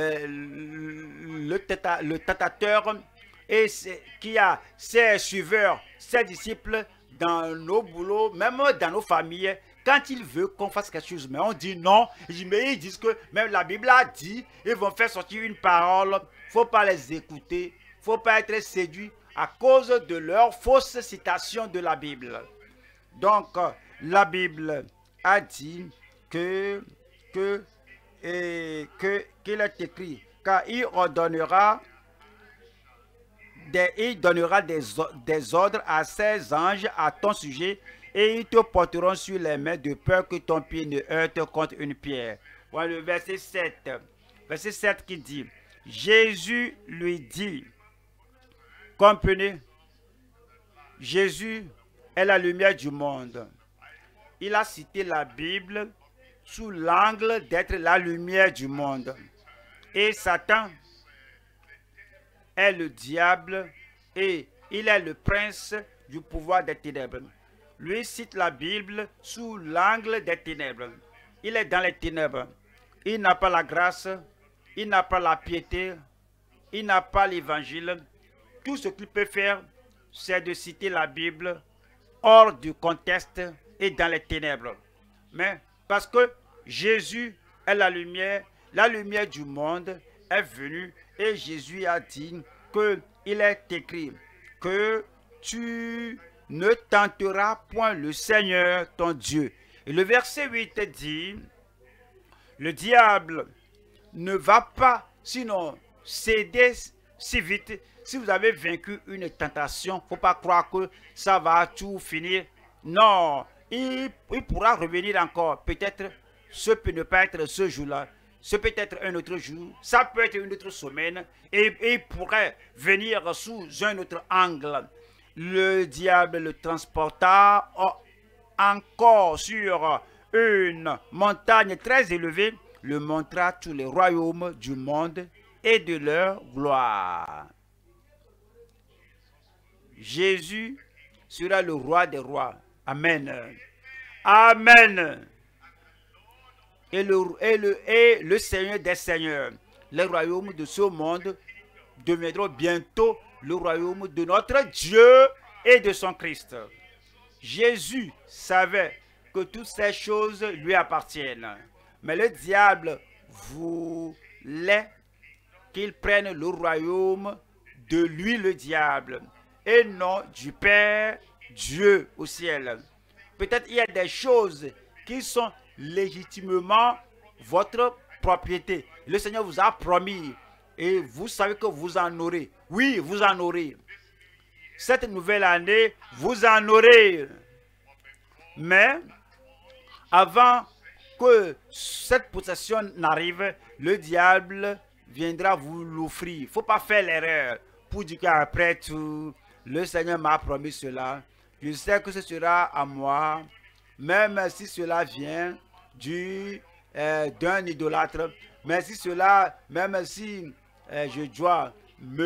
le tentateur, et qui a ses suiveurs, ses disciples dans nos boulots, même dans nos familles, quand il veut qu'on fasse quelque chose, mais on dit non, mais ils disent que même la Bible a dit, ils vont faire sortir une parole, il ne faut pas les écouter, il ne faut pas être séduit à cause de leur fausse citation de la Bible. Donc, la Bible a dit qu'il est écrit, car il donnera des ordres à ses anges à ton sujet, et ils te porteront sur les mains de peur que ton pied ne heurte contre une pierre. Voilà le verset 7. Verset 7 qui dit, Jésus lui dit, comprenez, Jésus est la lumière du monde. Il a cité la Bible sous l'angle d'être la lumière du monde. Et Satan est le diable et il est le prince du pouvoir des ténèbres. Lui cite la Bible sous l'angle des ténèbres. Il est dans les ténèbres. Il n'a pas la grâce, il n'a pas la piété, il n'a pas l'évangile. Tout ce qu'il peut faire, c'est de citer la Bible hors du contexte et dans les ténèbres. Mais parce que Jésus est la lumière du monde est venue et Jésus a dit qu'il est écrit que tu ne tenteras point le Seigneur ton Dieu. Et le verset 8 dit, le diable ne va pas sinon céder si vite. Si vous avez vaincu une tentation, il ne faut pas croire que ça va tout finir. Non, il pourra revenir encore. Peut-être, ce peut ne pas être ce jour-là. Ce peut être un autre jour. Ça peut être une autre semaine. Et il pourrait venir sous un autre angle. Le diable le transporta encore sur une montagne très élevée. Le montra tous les royaumes du monde et de leur gloire. Jésus sera le roi des rois. Amen. Amen. Et le Seigneur des seigneurs. Les royaumes de ce monde deviendront bientôt le royaume de notre Dieu et de son Christ. Jésus savait que toutes ces choses lui appartiennent. Mais le diable voulait qu'il prenne le royaume de lui, le diable. et non du Père Dieu au ciel. Peut-être il y a des choses qui sont légitimement votre propriété. Le Seigneur vous a promis et vous savez que vous en aurez. Oui, vous en aurez. Cette nouvelle année, vous en aurez. Mais avant que cette possession n'arrive, le diable viendra vous l'offrir. Il ne faut pas faire l'erreur pour dire qu'après tout, le Seigneur m'a promis cela. Je sais que ce sera à moi, même si cela vient d'un idolâtre. Mais si cela, même si je dois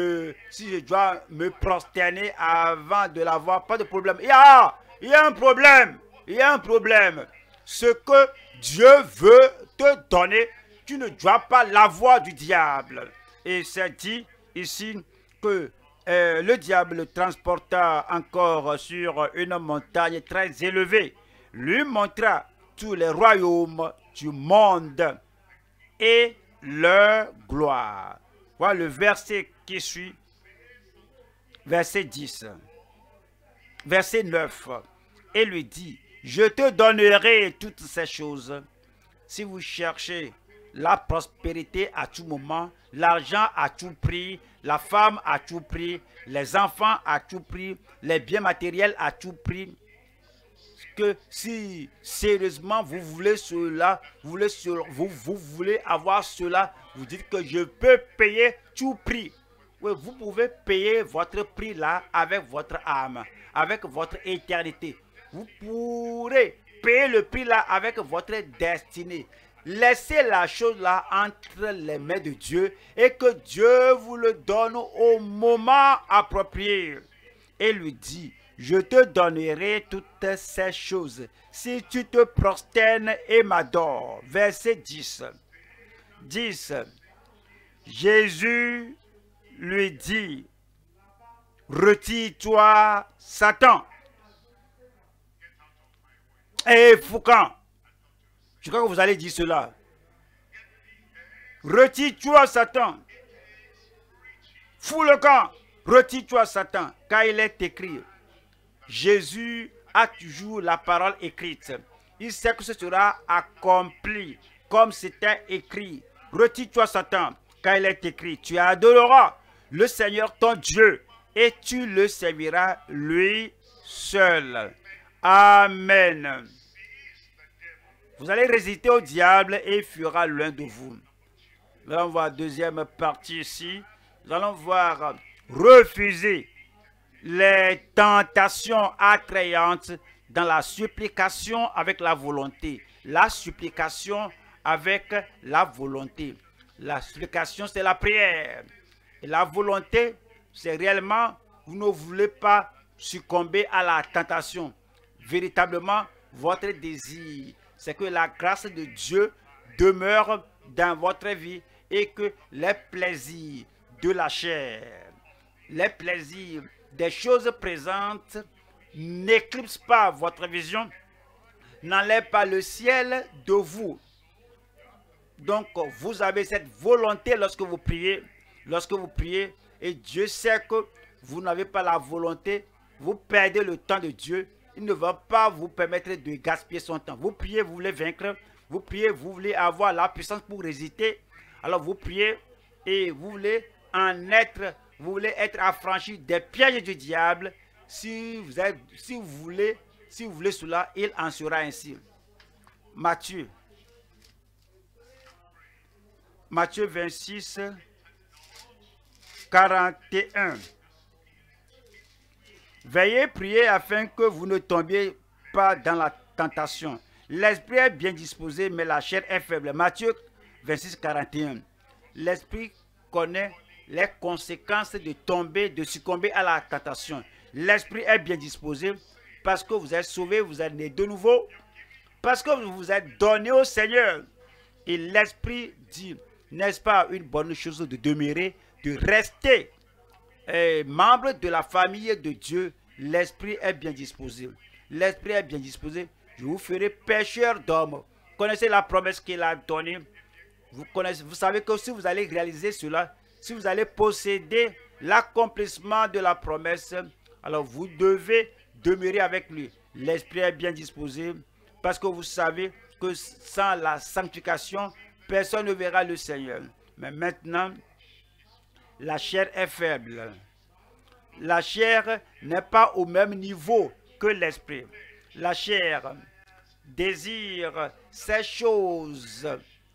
me prosterner avant de l'avoir, pas de problème. Il y a un problème. Il y a un problème. Ce que Dieu veut te donner, tu ne dois pas l'avoir du diable. Et c'est dit ici que le diable le transporta encore sur une montagne très élevée, lui montra tous les royaumes du monde et leur gloire. Voilà le verset qui suit, verset 10, verset 9, et lui dit, je te donnerai toutes ces choses. Si vous cherchez la prospérité à tout moment, l'argent à tout prix, la femme à tout prix, les enfants à tout prix, les biens matériels à tout prix, que si sérieusement vous voulez cela, vous voulez avoir cela, vous dites que je peux payer tout prix. Oui, vous pouvez payer votre prix là avec votre âme, avec votre éternité. Vous pourrez payer le prix là avec votre destinée. Laissez la chose là entre les mains de Dieu et que Dieu vous le donne au moment approprié. Et lui dit, je te donnerai toutes ces choses si tu te prosternes et m'adores. Verset 10. 10. Jésus lui dit, retire-toi, Satan. Et Foucan, je crois que vous allez dire cela. Retire-toi, Satan. Fous le camp. Retire-toi, Satan. Car il est écrit, Jésus a toujours la parole écrite. Il sait que ce sera accompli comme c'était écrit. Retire-toi, Satan, car il est écrit, tu adoreras le Seigneur ton Dieu et tu le serviras lui seul. Amen. Vous allez résister au diable et il fuira loin de vous. Nous allons voir la deuxième partie ici. Nous allons voir refuser les tentations attrayantes dans la supplication avec la volonté. La supplication avec la volonté. La supplication, c'est la prière. Et la volonté, c'est réellement, vous ne voulez pas succomber à la tentation. Véritablement, votre désir, c'est que la grâce de Dieu demeure dans votre vie et que les plaisirs de la chair, les plaisirs des choses présentes n'éclipsent pas votre vision, n'enlèvent pas le ciel de vous. Donc, vous avez cette volonté lorsque vous priez, et Dieu sait que vous n'avez pas la volonté, vous perdez le temps de Dieu. Il ne va pas vous permettre de gaspiller son temps. Vous priez, vous voulez vaincre. Vous priez, vous voulez avoir la puissance pour résister. Alors vous priez et vous voulez être affranchi des pièges du diable. Si vous voulez cela, il en sera ainsi. Matthieu 26, 41. Veillez, priez afin que vous ne tombiez pas dans la tentation. L'esprit est bien disposé, mais la chair est faible. Matthieu 26, 41. L'esprit connaît les conséquences de succomber à la tentation. L'esprit est bien disposé parce que vous êtes sauvé, vous êtes né de nouveau, parce que vous vous êtes donné au Seigneur. Et l'esprit dit, n'est-ce pas une bonne chose de demeurer, de rester membre de la famille de Dieu? L'esprit est bien disposé. L'esprit est bien disposé. Je vous ferai pêcheurs d'hommes. Vous connaissez la promesse qu'il a donnée. Vous savez que si vous allez réaliser cela, si vous allez posséder l'accomplissement de la promesse, Alors vous devez demeurer avec lui. L'esprit est bien disposé parce que vous savez que sans la sanctification, personne ne verra le Seigneur. Mais maintenant, la chair est faible. La chair n'est pas au même niveau que l'esprit. La chair désire ces choses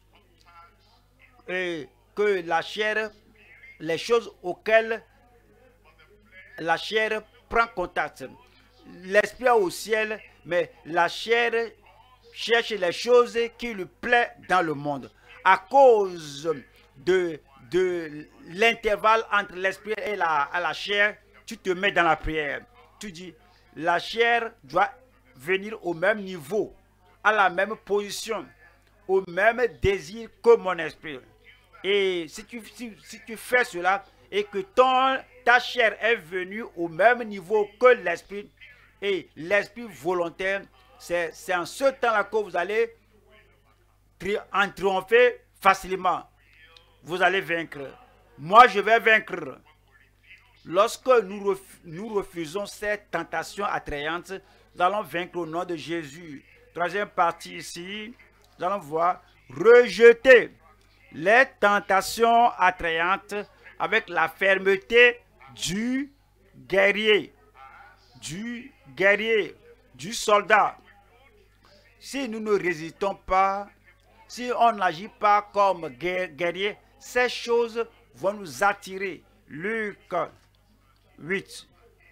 et que la chair, les choses auxquelles la chair prend contact. L'esprit est au ciel, mais la chair cherche les choses qui lui plaisent dans le monde. À cause de l'intervalle entre l'esprit et la chair, tu te mets dans la prière. Tu dis, la chair doit venir au même niveau, à la même position, au même désir que mon esprit. Et si tu fais cela et que ta chair est venue au même niveau que l'esprit et l'esprit volontaire, c'est en ce temps-là que vous allez en triompher facilement. Vous allez vaincre. Moi, je vais vaincre. Lorsque nous refusons cette tentation attrayante, nous allons vaincre au nom de Jésus. Troisième partie ici, nous allons voir rejeter les tentations attrayantes avec la fermeté du guerrier, du soldat. Si nous ne résistons pas, si on n'agit pas comme guerrier, ces choses vont nous attirer. Luc 8,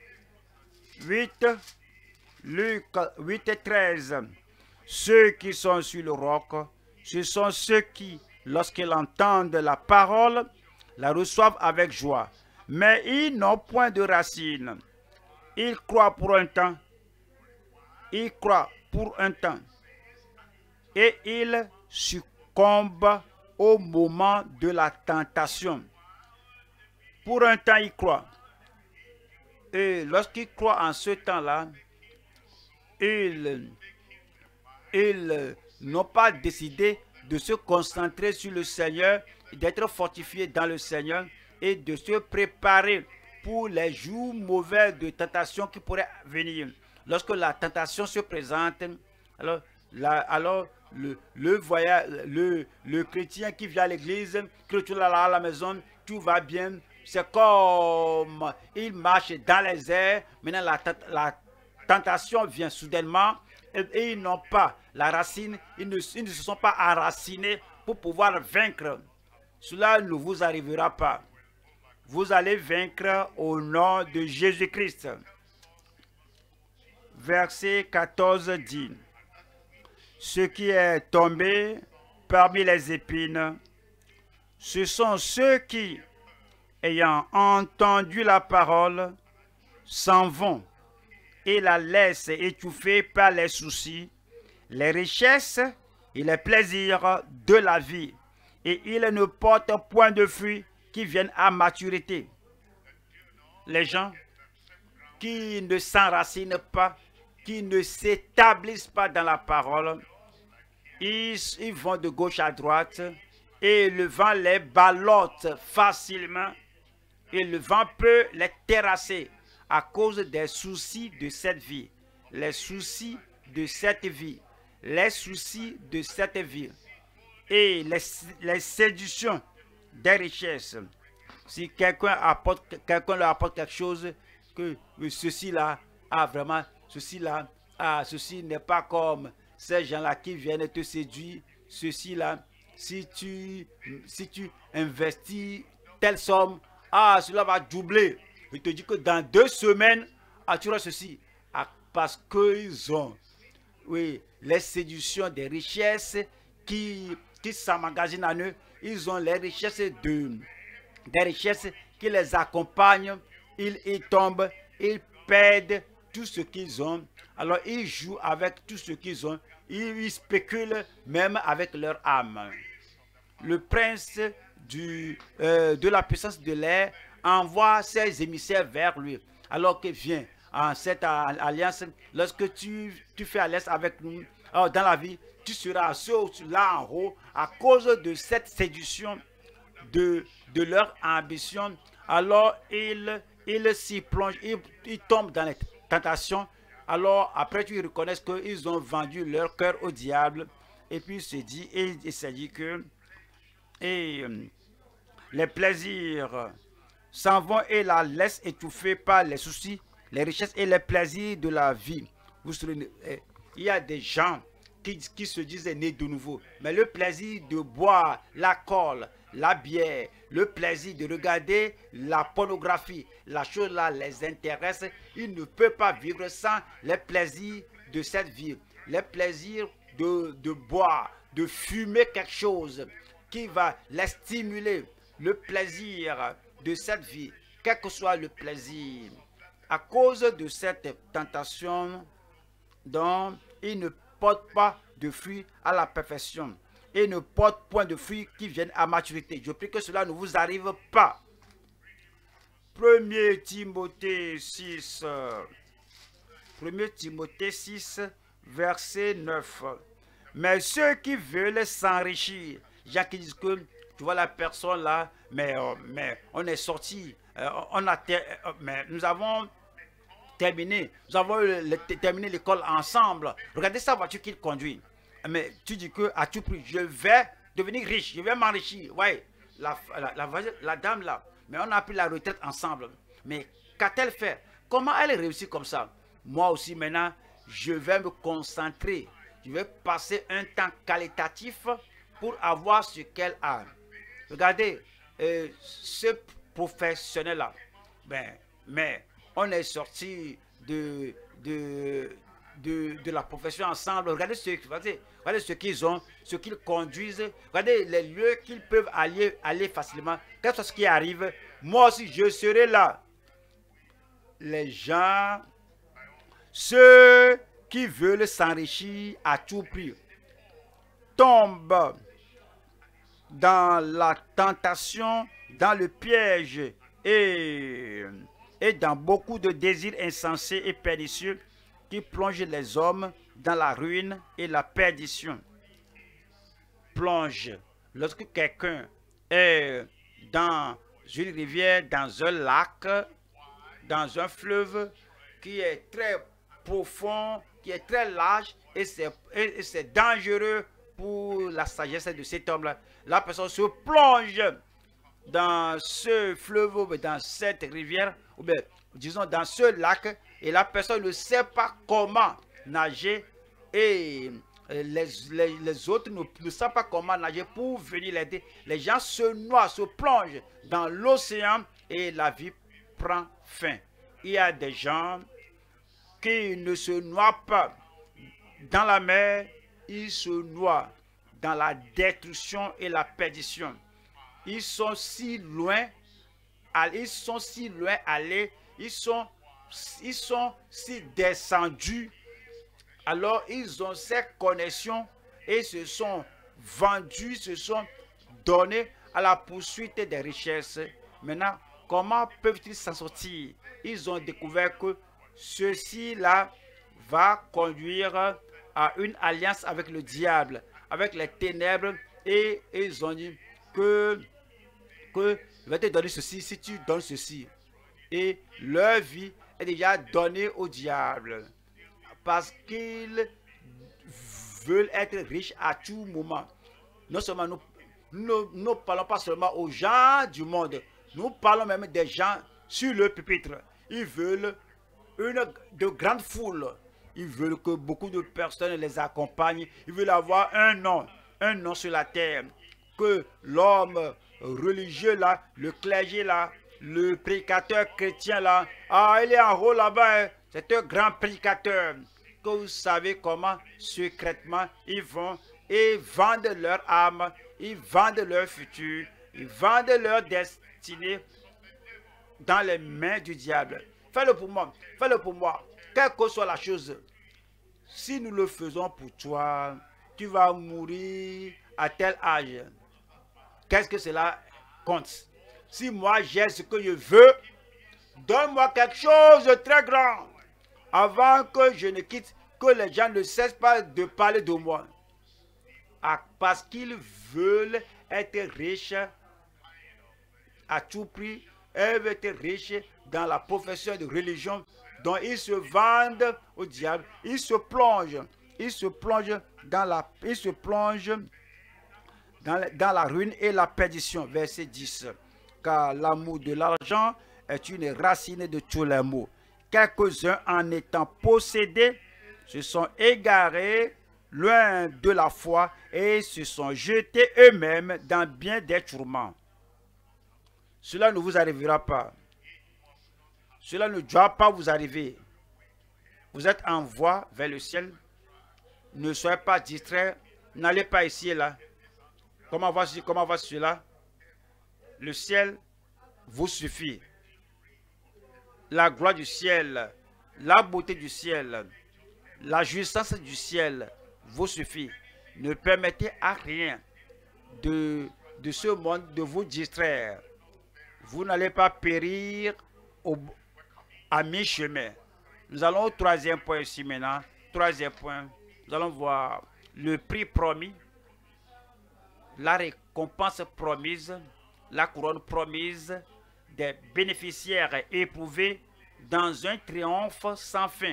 Luc 8 et 13. Ceux qui sont sur le roc, ce sont ceux qui, lorsqu'ils entendent la parole, la reçoivent avec joie. Mais ils n'ont point de racines. Ils croient pour un temps. Ils croient pour un temps. Et ils succombent au moment de la tentation. Pour un temps, ils croient. Et lorsqu'ils croient en ce temps-là, ils n'ont pas décidé de se concentrer sur le Seigneur, d'être fortifiés dans le Seigneur et de se préparer pour les jours mauvais de tentation qui pourraient venir. Lorsque la tentation se présente, alors le chrétien qui vient à l'église, que tu es à la maison, tout va bien. C'est comme il marche dans les airs. Maintenant, la tentation vient soudainement et ils n'ont pas la racine. Ils ne se sont pas enracinés pour pouvoir vaincre. Cela ne vous arrivera pas. Vous allez vaincre au nom de Jésus-Christ. Verset 14 dit, ce qui est tombé parmi les épines, ce sont ceux qui, ayant entendu la parole, s'en vont et la laissent étouffer par les soucis, les richesses et les plaisirs de la vie. Et ils ne portent point de fruits qui viennent à maturité. Les gens qui ne s'enracinent pas, qui ne s'établissent pas dans la parole, ils vont de gauche à droite et le vent les ballotte facilement et le vent peut les terrasser à cause des soucis de cette vie. Les soucis de cette vie. Les soucis de cette vie. Et les séductions des richesses. Si quelqu'un leur apporte quelque chose, que ceci-là, vraiment, ceci n'est pas comme ces gens-là qui viennent te séduire. Ceci-là, si tu investis telle somme, cela va doubler. Il te dit que dans 2 semaines, tu auras ceci. Parce qu'ils ont, les séductions des richesses qui s'emmagasinent en eux. Ils ont les richesses des richesses qui les accompagnent. Ils tombent, ils perdent tout ce qu'ils ont. Alors ils jouent avec tout ce qu'ils ont. Ils spéculent même avec leur âme. Le prince de la puissance de l'air envoie ses émissaires vers lui. Alors que vient en cette alliance, lorsque tu fais alliance avec nous dans la vie, tu seras là en haut à cause de cette séduction de leur ambition. Alors ils ils s'y plongent, ils tombent dans les tentations. Alors après tu reconnais qu'ils ont vendu leur cœur au diable. Et puis il se dit que et, les plaisirs s'en vont et la laissent étouffer par les soucis, les richesses et les plaisirs de la vie. Il y a des gens qui se disent nés de nouveau, mais le plaisir de boire l'alcool, la bière, le plaisir de regarder la pornographie, la chose là les intéresse. Ils ne peuvent pas vivre sans les plaisirs de cette vie, les plaisirs de boire, de fumer quelque chose qui va les stimuler, le plaisir de cette vie, quel que soit le plaisir. À cause de cette tentation, donc, ils ne portent pas de fruits à la perfection et ne portent point de fruits qui viennent à maturité. Je prie que cela ne vous arrive pas. 1 Timothée 6, verset 9. Mais ceux qui veulent s'enrichir, gens qui disent que tu vois la personne là, mais on est sorti, mais nous avons terminé l'école ensemble. Regardez sa voiture qu'il conduit. Mais tu dis que à tout prix, je vais devenir riche, je vais m'enrichir. Ouais, la dame là, mais on a pris la retraite ensemble. Mais qu'a-t-elle fait? Comment elle réussit comme ça? Moi aussi maintenant, je vais me concentrer. Je vais passer un temps qualitatif pour avoir ce qu'elle a. Regardez, ce professionnel-là, mais on est sorti de la profession ensemble. Regardez ce qu'ils ont, ce qu'ils conduisent. Regardez les lieux qu'ils peuvent aller facilement. Quel que soit ce qui arrive, moi aussi je serai là. Les gens, ceux qui veulent s'enrichir à tout prix, tombent dans la tentation, dans le piège et dans beaucoup de désirs insensés et pernicieux qui plongent les hommes dans la ruine et la perdition. Plonge. Lorsque quelqu'un est dans une rivière, dans un lac, dans un fleuve qui est très profond, qui est très large, et c'est dangereux pour la sagesse de cet homme-là. La personne se plonge dans ce fleuve, ou dans cette rivière, ou bien disons dans ce lac, et la personne ne sait pas comment nager, et les autres ne savent pas comment nager pour venir l'aider. Les gens se noient, se plongent dans l'océan et la vie prend fin. Il y a des gens qui ne se noient pas dans la mer, ils se noient dans la destruction et la perdition. Ils sont si loin allés, ils sont si descendus. Alors ils ont ces connexions et se sont vendus, se sont donnés à la poursuite des richesses. Maintenant, comment peuvent-ils s'en sortir? Ils ont découvert que ceci-là va conduire à une alliance avec le diable, avec les ténèbres, et ils ont dit que je vais te donner ceci si tu donnes ceci. Et leur vie est déjà donnée au diable parce qu'ils veulent être riches à tout moment. Non seulement nous ne parlons pas seulement aux gens du monde, nous parlons même des gens sur le pupitre. Ils veulent de grandes foules. Ils veulent que beaucoup de personnes les accompagnent. Ils veulent avoir un nom sur la terre. Que l'homme religieux là, le clergé là, le prédicateur chrétien là, il est en haut là-bas, c'est un grand prédicateur. Que vous savez comment secrètement ils vont et vendent leur âme, ils vendent leur futur, ils vendent leur destinée dans les mains du diable. Fais-le pour moi, fais-le pour moi, quelle que soit la chose. Si nous le faisons pour toi, tu vas mourir à tel âge. Qu'est-ce que cela compte? Si moi j'ai ce que je veux, donne-moi quelque chose de très grand avant que je ne quitte, que les gens ne cessent pas de parler de moi. Parce qu'ils veulent être riches à tout prix, ils veulent être riches dans la profession de religion dont ils se vendent au diable. Ils se plongent dans la ruine et la perdition. Verset 10. Car l'amour de l'argent est une racine de tous les maux. Quelques-uns, en étant possédés, se sont égarés loin de la foi et se sont jetés eux-mêmes dans bien des tourments. Cela ne vous arrivera pas. Cela ne doit pas vous arriver. Vous êtes en voie vers le ciel. Ne soyez pas distraits. N'allez pas ici et là. Comment va cela? Le ciel vous suffit. La gloire du ciel, la beauté du ciel, la jouissance du ciel vous suffit. Ne permettez à rien de ce monde de vous distraire. Vous n'allez pas périr à mi-chemin. Nous allons au troisième point ici maintenant. Troisième point, nous allons voir le prix promis, la récompense promise, la couronne promise des bénéficiaires éprouvés dans un triomphe sans fin.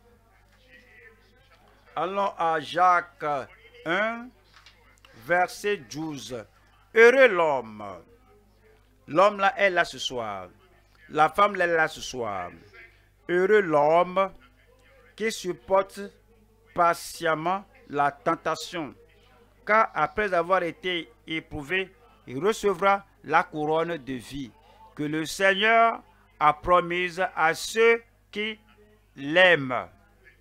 Allons à Jacques 1, verset 12. Heureux l'homme. L'homme là est là ce soir. La femme là est là ce soir. Heureux l'homme qui supporte patiemment la tentation, car après avoir été éprouvé, il recevra la couronne de vie que le Seigneur a promise à ceux qui l'aiment.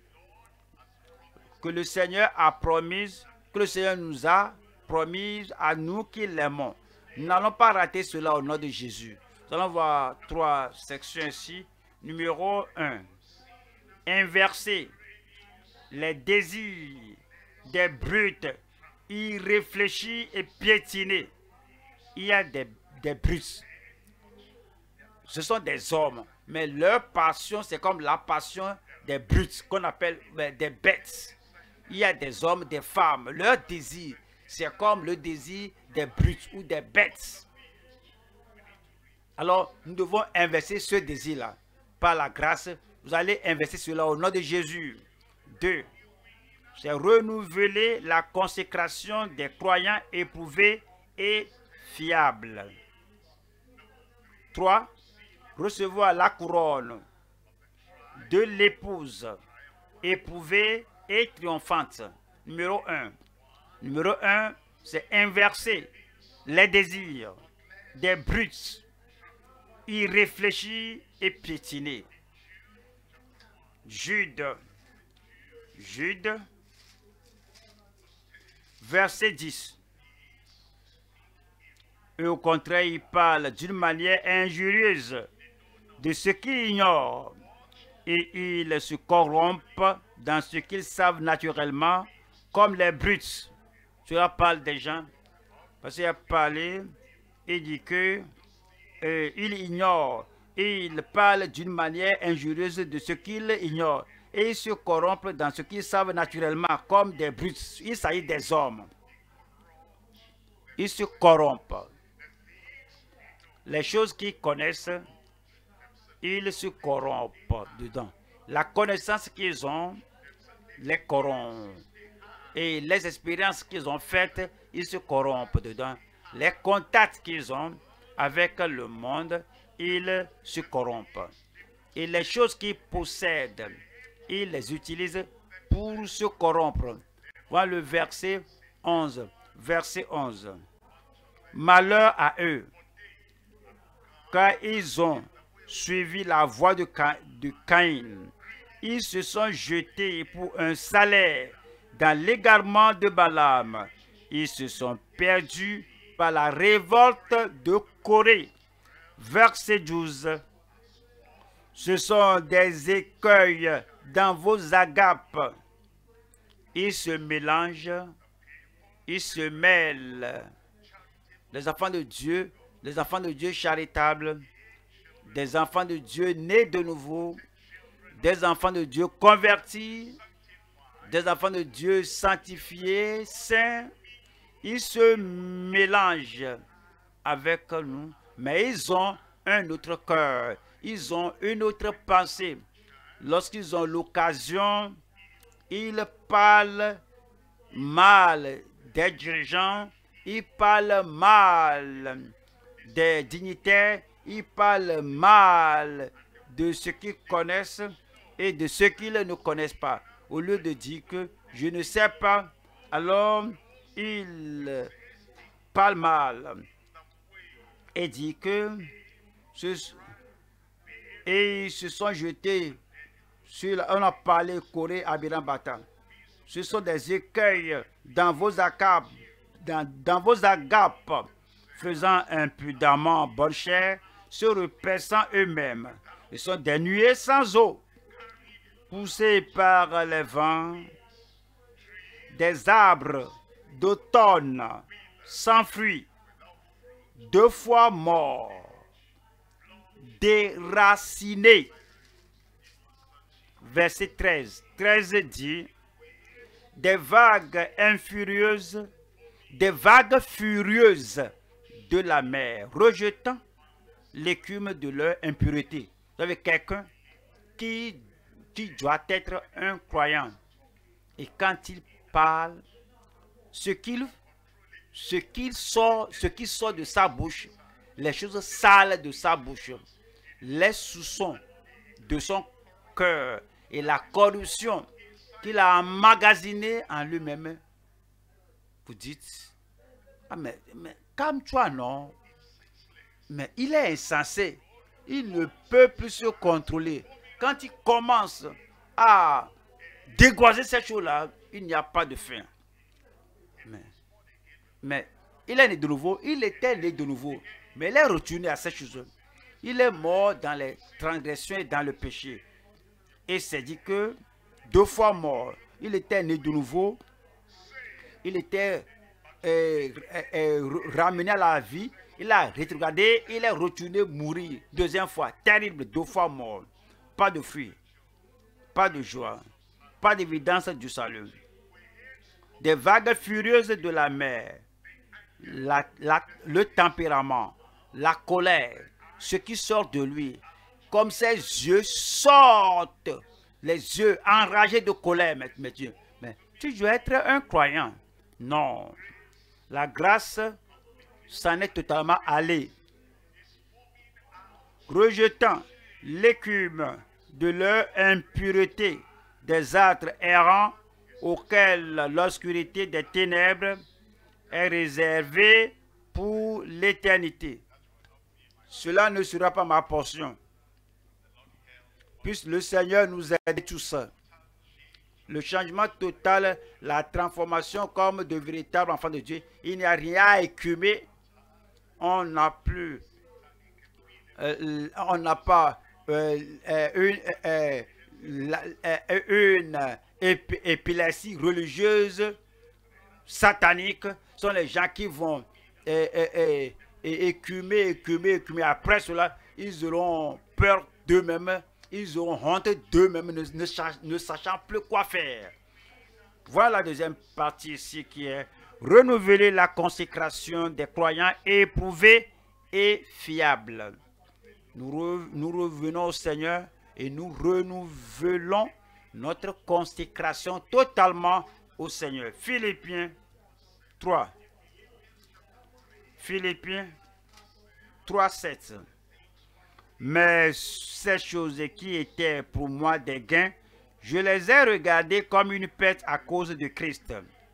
Que le Seigneur a promise, que le Seigneur nous a promise à nous qui l'aimons. Nous n'allons pas rater cela au nom de Jésus. Nous allons voir 3 sections ici. Numéro 1. Inverser les désirs des brutes, irréfléchis et piétinés. Il y a des brutes. Ce sont des hommes, mais leur passion, c'est comme la passion des brutes, qu'on appelle des bêtes. Il y a des hommes, des femmes, leur désir, c'est comme le désir des brutes ou des bêtes. Alors, nous devons inverser ce désir-là. Par la grâce, vous allez inverser cela au nom de Jésus. 2. C'est renouveler la consécration des croyants éprouvés et fiables. 3. Recevoir la couronne de l'épouse éprouvée et triomphante. Numéro 1. Numéro 1, c'est inverser les désirs des brutes, irréfléchis et piétinés. Jude, verset 10. Et au contraire, il parle d'une manière injurieuse de ce qu'ils ignorent et ils se corrompent dans ce qu'ils savent naturellement comme les brutes. Cela parle des gens, parce qu'il a parlé et dit que il ignore et il parle d'une manière injurieuse de ce qu'il ignore et ils se corrompent dans ce qu'ils savent naturellement comme des brutes. Il s'agit des hommes. Ils se corrompent. Les choses qu'ils connaissent, ils se corrompent dedans. La connaissance qu'ils ont les corrompt. Et les expériences qu'ils ont faites, ils se corrompent dedans. Les contacts qu'ils ont avec le monde, ils se corrompent. Et les choses qu'ils possèdent, ils les utilisent pour se corrompre. Voilà le verset 11. Verset 11. Malheur à eux, car ils ont suivi la voie de Caïn. Ils se sont jetés pour un salaire dans l'égarement de Balaam. Ils se sont perdus par la révolte de Corée. Verset 12. Ce sont des écueils dans vos agapes. Ils se mélangent, ils se mêlent. Les enfants de Dieu charitables, des enfants de Dieu nés de nouveau, des enfants de Dieu convertis, des enfants de Dieu sanctifiés, saints, ils se mélangent avec nous, mais ils ont un autre cœur. ils ont une autre pensée. Lorsqu'ils ont l'occasion, ils parlent mal des dirigeants, ils parlent mal des dignitaires, ils parlent mal de ceux qu'ils connaissent et de ceux qui ne connaissent pas. Au lieu de dire que je ne sais pas, alors ils parlent mal et dit que ils se sont jetés sur, on a parlé Corée, Abiram, Bata. Ce sont des écueils dans vos agapes, dans vos agapes, faisant impudemment bonne chair, se repaissant eux-mêmes. Ils sont des nuées sans eau, poussés par les vents, des arbres d'automne sans fruits, 2 fois morts, déracinés. Verset 13. 13 dit, des vagues infurieuses, des vagues furieuses de la mer, rejetant l'écume de leur impureté. Vous avez quelqu'un qui doit être un croyant. Et quand il parle, ce qui sort de sa bouche, les choses sales de sa bouche, les soupçons de son cœur et la corruption qu'il a emmagasinée en lui-même, vous dites, ah mais calme-toi, non? Mais il est insensé. Il ne peut plus se contrôler. Quand il commence à dégoiser ces choses-là, il n'y a pas de fin. Mais il est né de nouveau. Il était né de nouveau. Mais il est retourné à ces choses. Il est mort dans les transgressions et dans le péché. Et c'est dit que 2 fois mort, il était né de nouveau. Il était ramené à la vie. Il a rétrogradé, il est retourné mourir 2e fois, terrible, 2 fois mort. Pas de fruit, pas de joie, pas d'évidence du salut. Des vagues furieuses de la mer, le tempérament, la colère, ce qui sort de lui, comme ses yeux sortent, les yeux enragés de colère, mais tu dois être un croyant. Non, la grâce s'en est totalement allée, rejetant l'écume de leur impureté, des âtres errants auxquels l'obscurité des ténèbres est réservée pour l'éternité. Cela ne sera pas ma portion, puisque le Seigneur nous aide tous. Le changement total, la transformation comme de véritables enfants de Dieu, il n'y a rien à écumer. On n'a pas une épilepsie religieuse satanique. Ce sont les gens qui vont écumer. Après cela, ils auront peur d'eux-mêmes. Ils auront honte d'eux-mêmes, ne sachant plus quoi faire. Voilà la deuxième partie ici qui est renouveler la consécration des croyants éprouvés et fiables. Nous revenons au Seigneur et nous renouvelons notre consécration totalement au Seigneur. Philippiens 3. Philippiens 3, 7. Mais ces choses qui étaient pour moi des gains, je les ai regardées comme une perte à cause de Christ.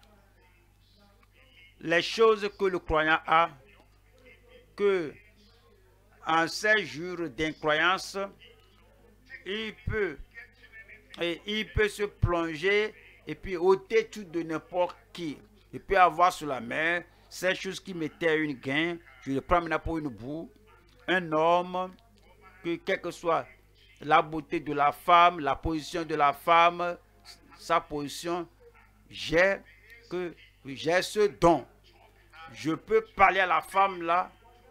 Les choses que le croyant a, que en ces jours d'incroyance, il peut se plonger et puis ôter tout de n'importe qui. Il peut avoir sur la mer ces choses qui mettaient une gain, je le prends maintenant pour une boue. Un homme, que quelle que soit la beauté de la femme, la position de la femme, sa position, j'ai ce don. Je peux parler à la femme là,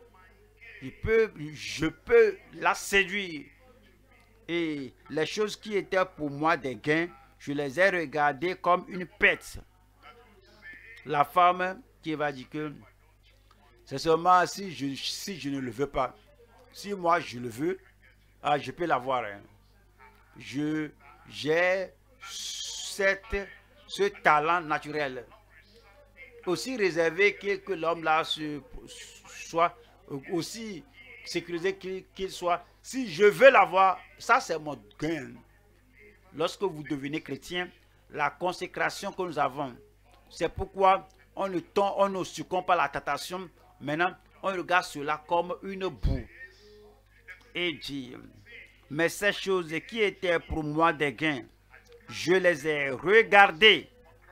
je peux la séduire. Et les choses qui étaient pour moi des gains, je les ai regardées comme une perte. La femme qui va dire que c'est seulement si je ne le veux pas. Si moi je le veux, Ah, je peux l'avoir. Hein. J'ai ce talent naturel. Aussi réservé que l'homme là soit, aussi sécurisé qu'il soit. Si je veux l'avoir, ça c'est mon gain. Lorsque vous devenez chrétien, la consécration que nous avons, c'est pourquoi on ne succombe pas à la tentation. Maintenant, on regarde cela comme une boue. Et dit, mais ces choses qui étaient pour moi des gains, je les ai regardées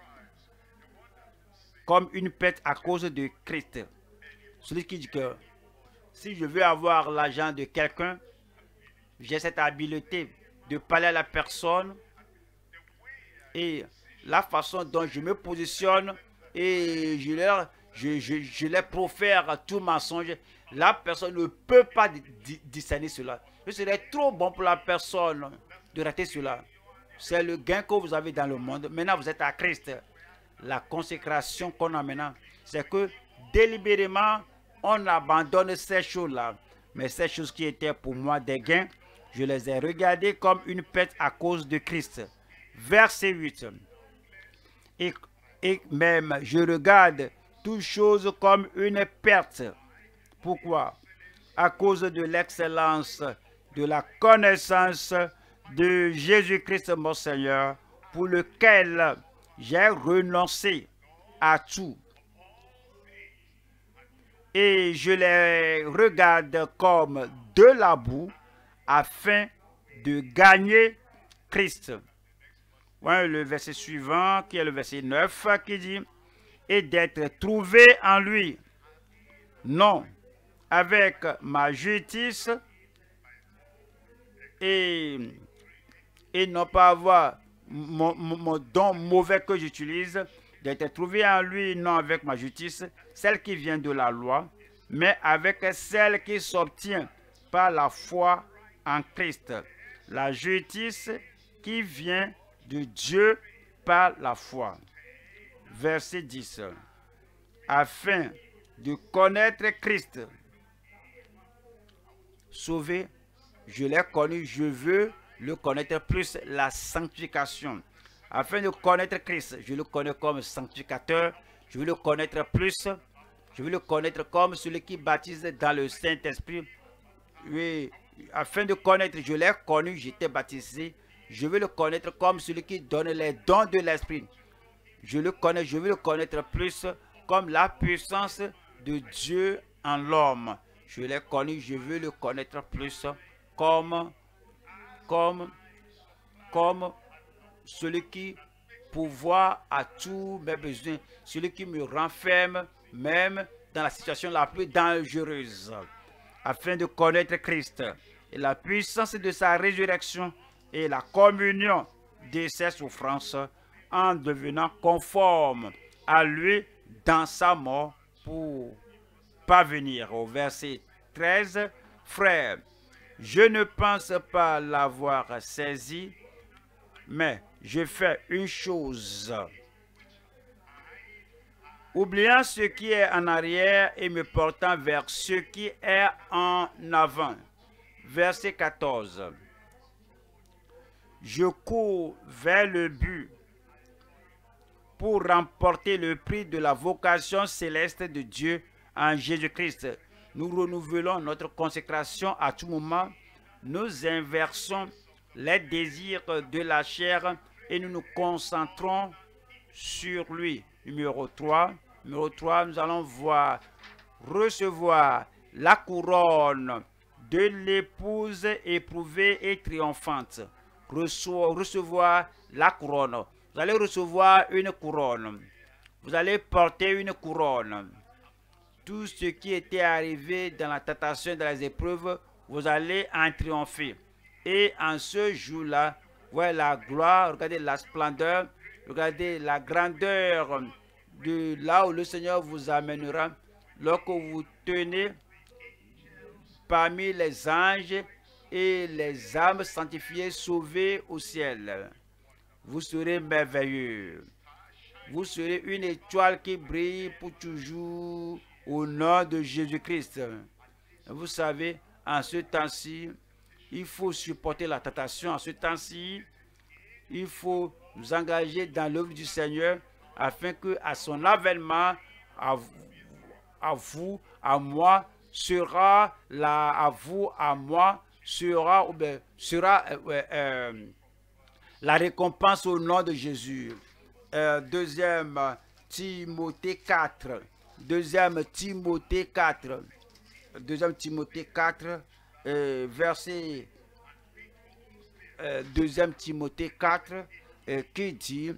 comme une perte à cause de Christ. Celui qui dit que si je veux avoir l'argent de quelqu'un, j'ai cette habileté de parler à la personne et la façon dont je me positionne et je leur profère tout mensonge. La personne ne peut pas discerner cela. Ce serait trop bon pour la personne de rater cela. C'est le gain que vous avez dans le monde. Maintenant, vous êtes à Christ. La consécration qu'on a maintenant, c'est que délibérément, on abandonne ces choses-là. Mais ces choses qui étaient pour moi des gains, je les ai regardées comme une perte à cause de Christ. Verset 8. Et même, je regarde toutes choses comme une perte. Pourquoi? À cause de l'excellence de la connaissance de Jésus-Christ mon Seigneur, pour lequel j'ai renoncé à tout. Et je les regarde comme de la boue afin de gagner Christ. Ouais, le verset suivant, qui est le verset 9, qui dit « Et d'être trouvé en lui, non avec ma justice, et non pas avoir mon don mauvais que j'utilise, d'être trouvé en lui, non avec ma justice, celle qui vient de la loi, mais avec celle qui s'obtient par la foi en Christ. La justice qui vient de Dieu par la foi. » Verset 10. Afin de connaître Christ. Sauvé, je l'ai connu, je veux le connaître plus, la sanctification. Afin de connaître Christ, je le connais comme sanctificateur, je veux le connaître plus, je veux le connaître comme celui qui baptise dans le Saint-Esprit. Oui, afin de connaître, je l'ai connu, j'étais baptisé, je veux le connaître comme celui qui donne les dons de l'Esprit. Je le connais, je veux le connaître plus comme la puissance de Dieu en l'homme. Je l'ai connu, je veux le connaître plus comme celui qui pourvoit à tous mes besoins, celui qui me renferme même dans la situation la plus dangereuse, afin de connaître Christ et la puissance de sa résurrection et la communion de ses souffrances, en devenant conforme à lui dans sa mort pour parvenir au verset 13. Frères, je ne pense pas l'avoir saisi, mais je fais une chose. Oubliant ce qui est en arrière et me portant vers ce qui est en avant. Verset 14. Je cours vers le but pour remporter le prix de la vocation céleste de Dieu en Jésus-Christ. Nous renouvelons notre consécration à tout moment. Nous inversons les désirs de la chair et nous nous concentrons sur lui. Numéro 3, nous allons recevoir la couronne de l'épouse éprouvée et triomphante. Recevoir la couronne. Vous allez recevoir une couronne. Vous allez porter une couronne. Tout ce qui était arrivé dans la tentation, dans les épreuves, vous allez en triompher. Et en ce jour-là, voyez la gloire, regardez la splendeur, regardez la grandeur de là où le Seigneur vous amènera lorsque vous tenez parmi les anges et les âmes sanctifiées sauvées au ciel. Vous serez merveilleux. Vous serez une étoile qui brille pour toujours au nom de Jésus-Christ. Vous savez, en ce temps-ci, Il faut supporter la tentation en ce temps-ci. Il faut nous engager dans l'œuvre du Seigneur afin que à son avènement, à vous, à moi, sera la, à vous, à moi, sera la récompense au nom de Jésus. Deuxième Timothée 4. Deuxième Timothée 4. Deuxième Timothée 4, verset deuxième Timothée 4, qui dit,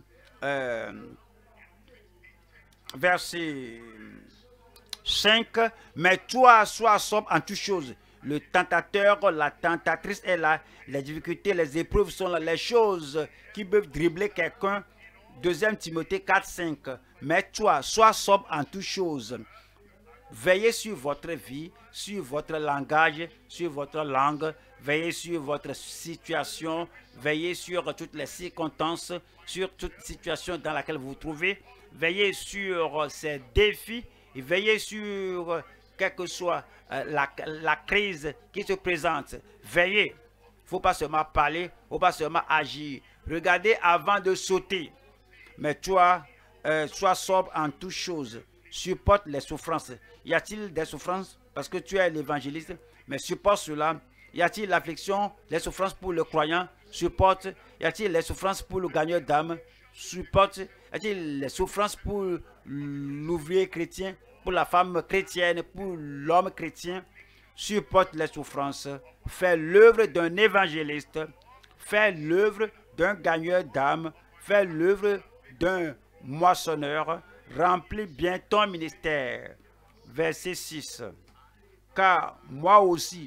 verset 5, mais toi, sois sobre en toutes choses. Le tentateur, la tentatrice est là. Les difficultés, les épreuves sont là. Les choses qui peuvent dribbler quelqu'un. 2 Timothée 4, 5. Mais toi, sois sobre en toutes choses. Veillez sur votre vie, sur votre langage, sur votre langue. Veillez sur votre situation. Veillez sur toutes les circonstances, sur toute situation dans laquelle vous vous trouvez. Veillez sur ces défis. Et veillez sur quelle que soit la crise qui se présente. Veillez. Il ne faut pas seulement parler, il ne faut pas seulement agir. Regardez avant de sauter. Mais toi, sois sobre en toutes choses. Supporte les souffrances. Y a-t-il des souffrances? Parce que tu es l'évangéliste. Mais supporte cela. Y a-t-il l'affliction, les souffrances pour le croyant? Supporte. Y a-t-il les souffrances pour le gagneur d'âme? Supporte. Y a-t-il les souffrances pour l'ouvrier chrétien, pour la femme chrétienne, pour l'homme chrétien? Supporte les souffrances. Fais l'œuvre d'un évangéliste. Fais l'œuvre d'un gagneur d'âme. Fais l'œuvre d'un moissonneur. Remplis bien ton ministère. Verset 6. Car moi aussi,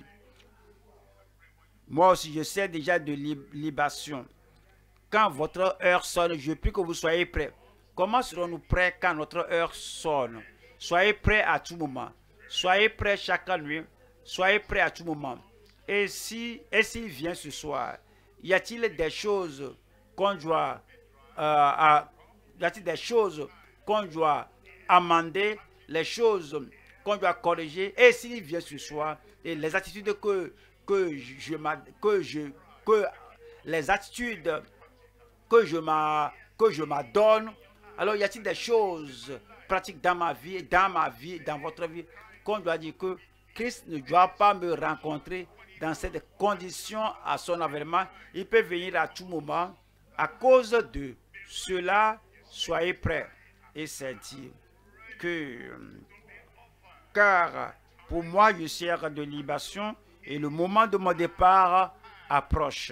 je sais déjà de libation. Quand votre heure sonne, je prie que vous soyez prêts. Comment serons-nous prêts quand notre heure sonne? Soyez prêts à tout moment. Soyez prêts chaque nuit. Soyez prêts à tout moment. Et s'il vient ce soir, y a-t-il des choses qu'on doit amender, les choses qu'on doit corriger? Et s'il vient ce soir, et les attitudes que je m'adonne, alors y a-t-il des choses pratiques dans ma vie, dans votre vie, qu'on doit dire que Christ ne doit pas me rencontrer dans cette condition à son avènement? Il peut venir à tout moment. À cause de cela, soyez prêts. Et c'est dit que, car pour moi, je sers de libation et le moment de mon départ approche.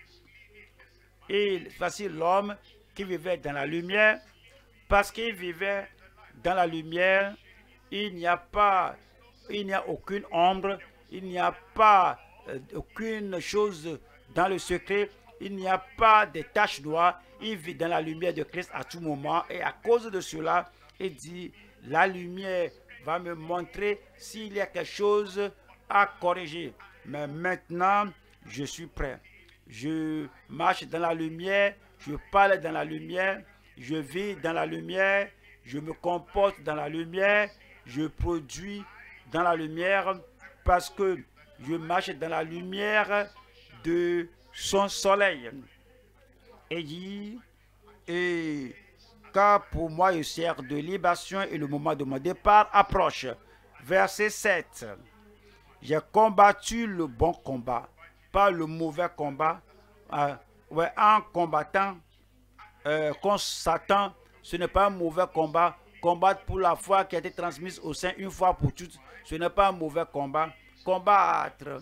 Et voici l'homme qui vivait dans la lumière. Parce qu'il vivait dans la lumière, il n'y a aucune ombre, il n'y a pas aucune chose dans le secret, il n'y a pas de taches noires. Il vit dans la lumière de Christ à tout moment. Et à cause de cela, il dit, la lumière va me montrer s'il y a quelque chose à corriger. Mais maintenant, je suis prêt. Je marche dans la lumière, je parle dans la lumière, je vis dans la lumière, je me comporte dans la lumière, je produis dans la lumière parce que je marche dans la lumière de son soleil. Et dit, et car pour moi je sers de libation et le moment de mon départ approche. Verset 7. J'ai combattu le bon combat, pas le mauvais combat. En combattant contre Satan, ce n'est pas un mauvais combat. Combattre pour la foi qui a été transmise au sein une fois pour toutes, ce n'est pas un mauvais combat. Combattre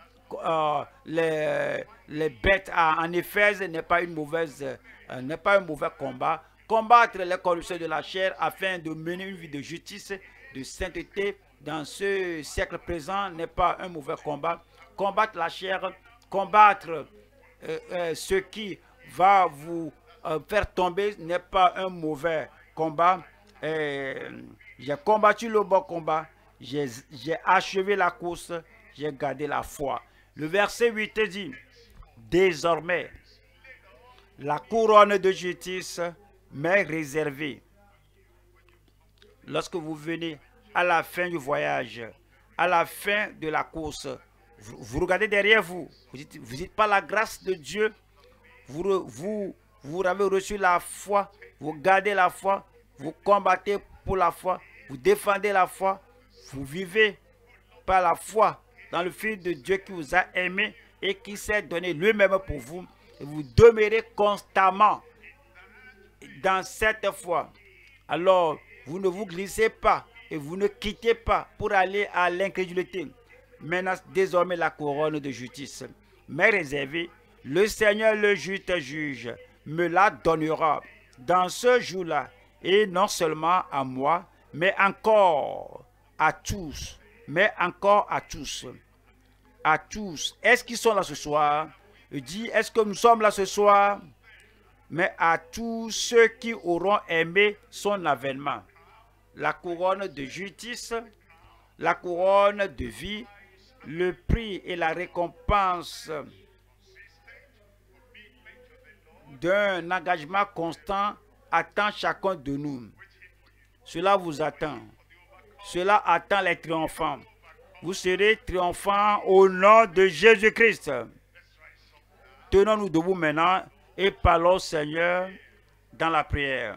les bêtes en Éphèse n'est pas un mauvais combat. Combattre les corruptions de la chair afin de mener une vie de justice, de sainteté dans ce siècle présent n'est pas un mauvais combat. Combattre la chair, combattre ce qui va vous faire tomber n'est pas un mauvais combat. J'ai combattu le bon combat, j'ai achevé la course, j'ai gardé la foi. Le verset 8 dit, désormais, la couronne de justice m'est réservée. Lorsque vous venez à la fin du voyage, à la fin de la course, Vous regardez derrière vous. Vous dites pas la grâce de Dieu. Vous avez reçu la foi. Vous gardez la foi. Vous combattez pour la foi. Vous défendez la foi. Vous vivez par la foi dans le Fils de Dieu qui vous a aimé et qui s'est donné lui-même pour vous. Et vous demeurez constamment dans cette foi. Alors, vous ne vous glissez pas et vous ne quittez pas pour aller à l'incrédulité. Maintenant, désormais, la couronne de justice m'est réservée. Le Seigneur, le juste juge, me la donnera dans ce jour-là. Et non seulement à moi, mais encore à tous. Mais encore à tous. À tous. Est-ce qu'ils sont là ce soir? Je dis, est-ce que nous sommes là ce soir? Mais à tous ceux qui auront aimé son avènement. La couronne de justice, la couronne de vie, le prix et la récompense d'un engagement constant attend chacun de nous. Cela vous attend. Cela attend les triomphants. Vous serez triomphants au nom de Jésus-Christ. Tenons-nous debout maintenant et parlons au Seigneur dans la prière.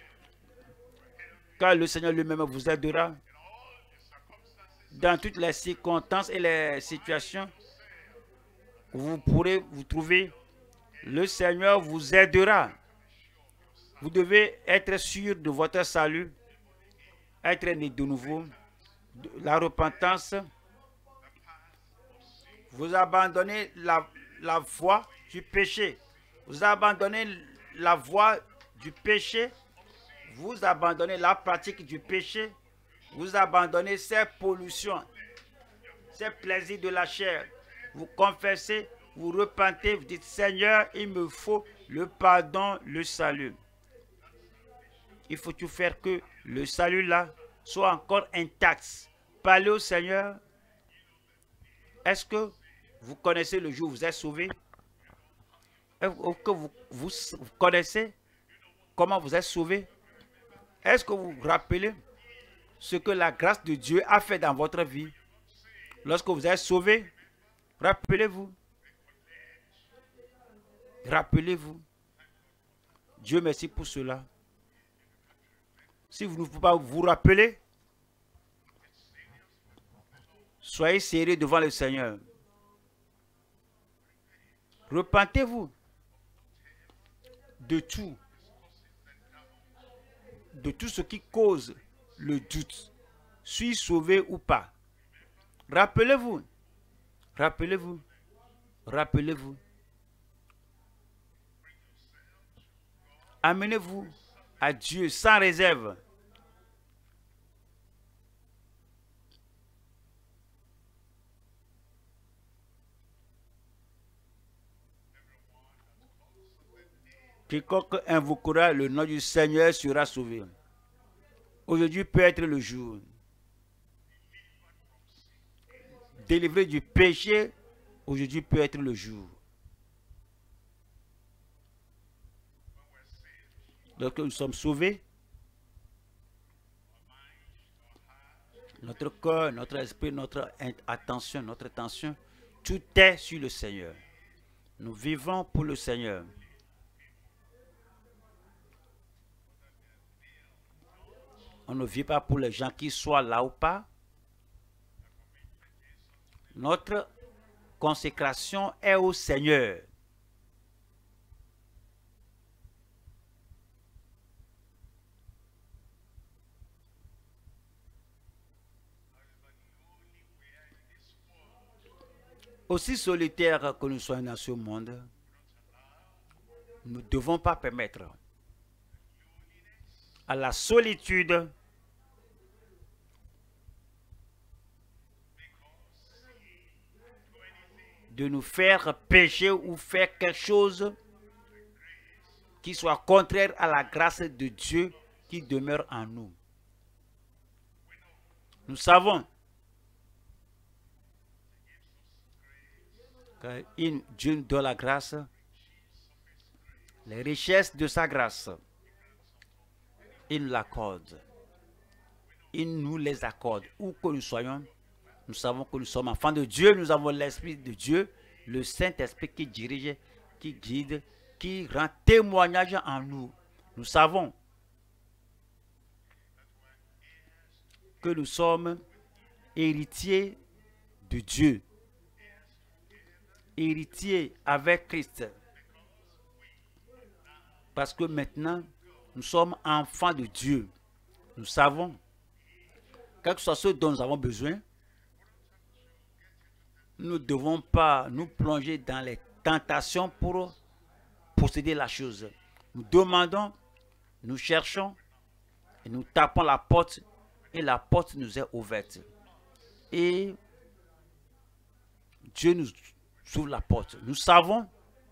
Car le Seigneur lui-même vous aidera dans toutes les circonstances et les situations où vous pourrez vous trouver. Le Seigneur vous aidera. Vous devez être sûr de votre salut, être né de nouveau, de la repentance. Vous abandonnez la voie du péché. Vous abandonnez la voie du péché. Vous abandonnez la pratique du péché. Vous abandonnez ces pollutions, ces plaisirs de la chair. Vous confessez, vous repentez, vous dites, Seigneur, il me faut le pardon, le salut. Il faut tout faire que le salut là soit encore intact. Parlez au Seigneur. Est-ce que vous connaissez le jour où vous êtes sauvé? Est-ce que vous connaissez comment vous êtes sauvé? Est-ce que vous vous rappelez ce que la grâce de Dieu a fait dans votre vie? Lorsque vous êtes sauvé, rappelez-vous. Rappelez-vous. Dieu merci pour cela. Si vous ne pouvez pas vous rappeler, soyez sérieux devant le Seigneur. Repentez-vous de tout ce qui cause le doute. Suis-je sauvé ou pas? Rappelez-vous. Rappelez-vous. Rappelez-vous. Amenez-vous à Dieu sans réserve. Quiconque invoquera le nom du Seigneur sera sauvé. Aujourd'hui peut être le jour. Délivré du péché, aujourd'hui peut être le jour. Lorsque nous sommes sauvés, notre cœur, notre esprit, notre attention, tout est sur le Seigneur. Nous vivons pour le Seigneur. On ne vit pas pour les gens qui soient là ou pas. Notre consécration est au Seigneur. Aussi solitaire que nous soyons dans ce monde, nous ne devons pas permettre à la solitude de nous faire pécher ou faire quelque chose qui soit contraire à la grâce de Dieu qui demeure en nous. Nous savons que Dieu nous donne la grâce, les richesses de sa grâce. Il nous l'accorde. Il nous les accorde. Où que nous soyons, Nous savons que nous sommes enfants de Dieu, nous avons l'Esprit de Dieu, le Saint-Esprit qui dirige, qui guide, qui rend témoignage en nous. Nous savons que nous sommes héritiers de Dieu, héritiers avec Christ. Parce que maintenant, nous sommes enfants de Dieu. Nous savons, quel que soit ce dont nous avons besoin, nous ne devons pas nous plonger dans les tentations pour posséder la chose. Nous demandons, nous cherchons, et nous tapons la porte, et la porte nous est ouverte. Et Dieu nous ouvre la porte. Nous savons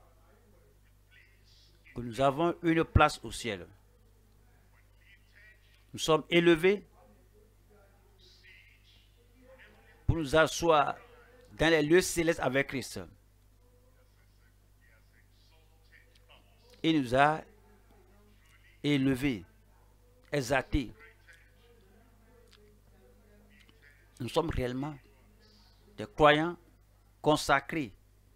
que nous avons une place au ciel. Nous sommes élevés pour nous asseoir dans les lieux célestes avec Christ. Il nous a élevés, exaltés. Nous sommes réellement des croyants consacrés.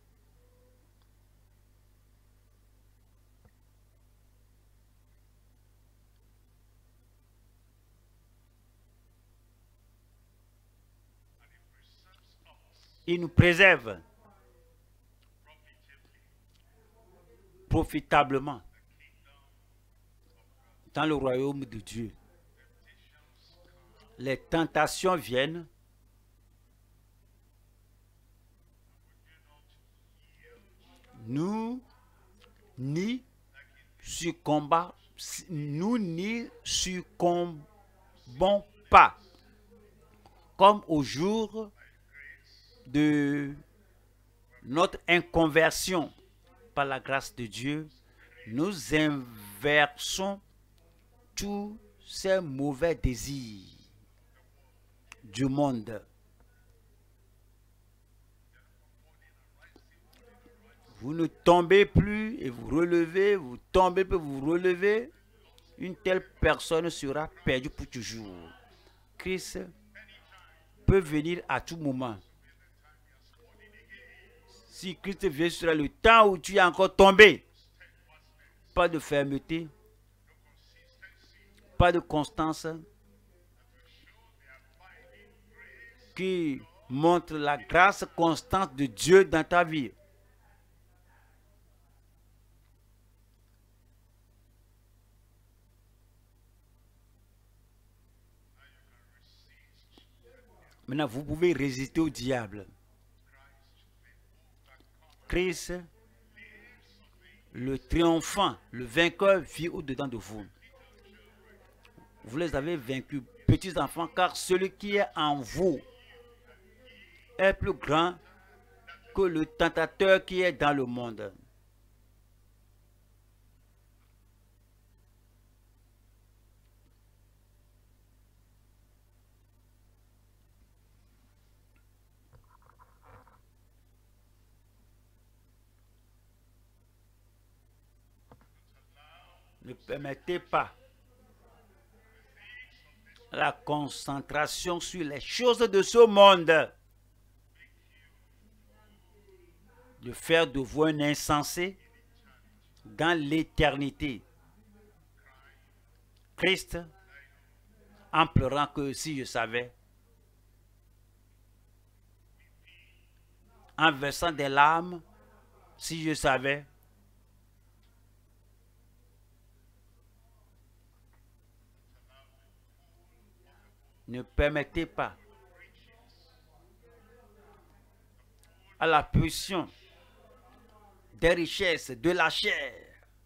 Il nous préserve profitablement dans le royaume de Dieu. Les tentations viennent, nous n'y succombons pas, comme au jour de notre inconversion. Par la grâce de Dieu, nous inversons tous ces mauvais désirs du monde. Vous ne tombez plus et vous relevez, vous tombez plus et vous relevez. Une telle personne sera perdue pour toujours. Christ peut venir à tout moment. Si Christ vient, ce sera le temps où tu es encore tombé. Pas de fermeté, pas de constance qui montre la grâce constante de Dieu dans ta vie. Maintenant, vous pouvez résister au diable. Christ, le triomphant, le vainqueur, vit au-dedans de vous. Vous les avez vaincus, petits enfants, car celui qui est en vous est plus grand que le tentateur qui est dans le monde. Ne permettez pas la concentration sur les choses de ce monde de faire de vous un insensé dans l'éternité. Christ, en pleurant que si je savais, en versant des larmes, si je savais, ne permettez pas à la pression des richesses de la chair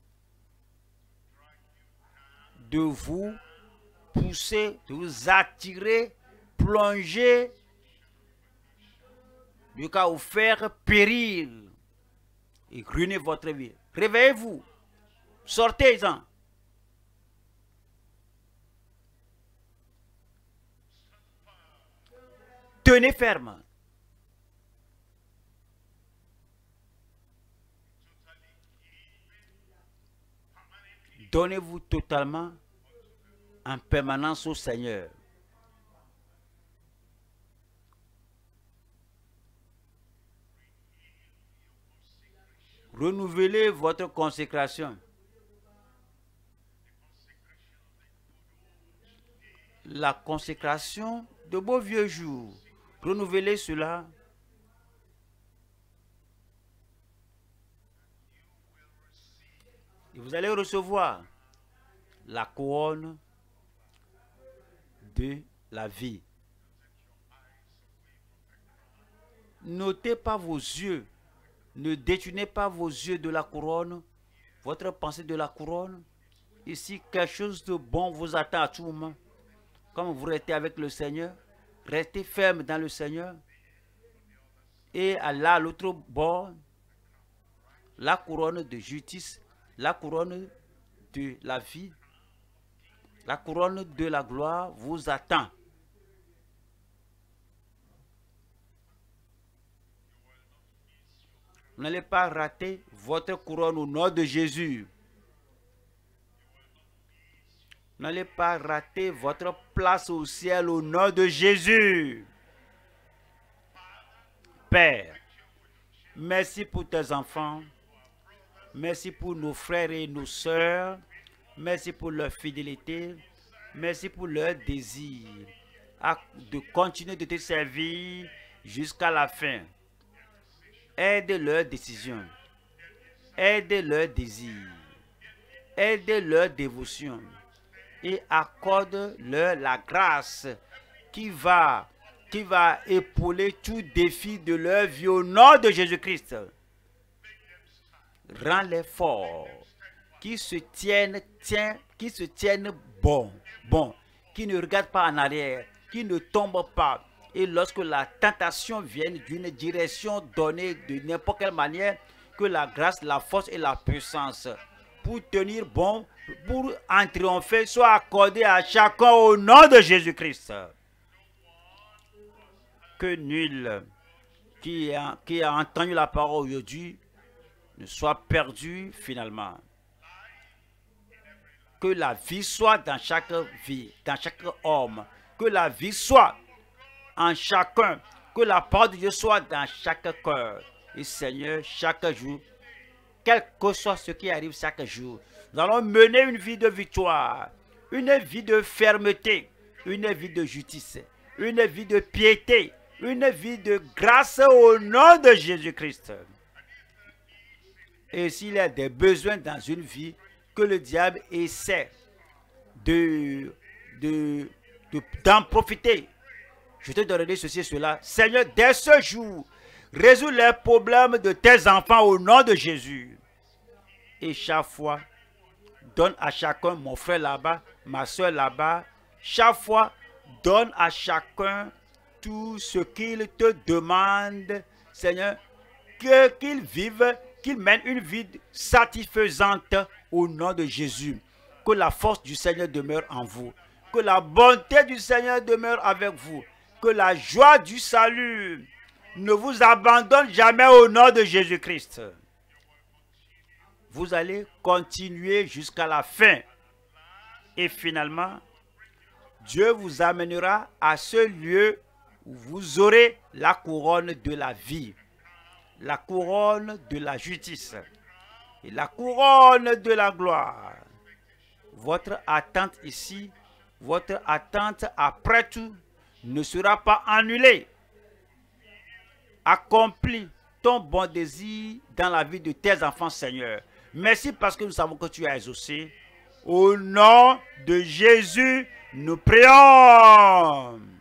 de vous pousser, de vous attirer, plonger, jusqu'à vous faire périr et ruiner votre vie. Réveillez-vous, sortez-en. Tenez ferme. Donnez-vous totalement en permanence au Seigneur. renouvelez votre consécration. La consécration de beaux vieux jours. Renouvelez cela. Et vous allez recevoir la couronne de la vie. N'ôtez pas vos yeux. Ne détournez pas vos yeux de la couronne. Votre pensée de la couronne. Ici, quelque chose de bon vous attend à tout moment. Comme vous restez avec le Seigneur, restez ferme dans le Seigneur. Et là, à l'autre bord, la couronne de justice, la couronne de la vie, la couronne de la gloire vous attend. Vous n'allez pas rater votre couronne au nom de Jésus. Vous n'allez pas rater votre place au ciel au nom de Jésus. Père, merci pour tes enfants. Merci pour nos frères et nos sœurs. Merci pour leur fidélité. Merci pour leur désir de continuer de te servir jusqu'à la fin. Aide leurs décisions. Aide leurs désirs. Aide leur dévotion. Et accorde-leur la grâce qui va épauler tout défi de leur vie au nom de Jésus-Christ. Rends-les forts, qui se tiennent bon, qui ne regardent pas en arrière, qui ne tombent pas. Et lorsque la tentation vient d'une direction donnée de n'importe quelle manière, que la grâce, la force et la puissance pour tenir bon, pour en triompher, soit accordée à chacun au nom de Jésus-Christ. Que nul qui a entendu la parole aujourd'hui ne soit perdu finalement. Que la vie soit dans chaque vie, dans chaque homme. Que la vie soit en chacun. Que la parole de Dieu soit dans chaque cœur. Et Seigneur, chaque jour, quel que soit ce qui arrive chaque jour, nous allons mener une vie de victoire, une vie de fermeté, une vie de justice, une vie de piété, une vie de grâce au nom de Jésus-Christ. Et s'il y a des besoins dans une vie, que le diable essaie d'en profiter, je te donnerai ceci et cela. Seigneur, dès ce jour, résous les problèmes de tes enfants au nom de Jésus. Et chaque fois, donne à chacun, mon frère là-bas, ma soeur là-bas, chaque fois, donne à chacun tout ce qu'il te demande, Seigneur, qu'il vive, qu'il mène une vie satisfaisante au nom de Jésus. Que la force du Seigneur demeure en vous. Que la bonté du Seigneur demeure avec vous. Que la joie du salut ne vous abandonne jamais au nom de Jésus-Christ. Vous allez continuer jusqu'à la fin. Et finalement, Dieu vous amènera à ce lieu où vous aurez la couronne de la vie, la couronne de la justice et la couronne de la gloire. Votre attente ici, votre attente après tout ne sera pas annulée. Accomplis ton bon désir dans la vie de tes enfants, Seigneur. Merci parce que nous savons que tu as exaucé. Au nom de Jésus, nous prions.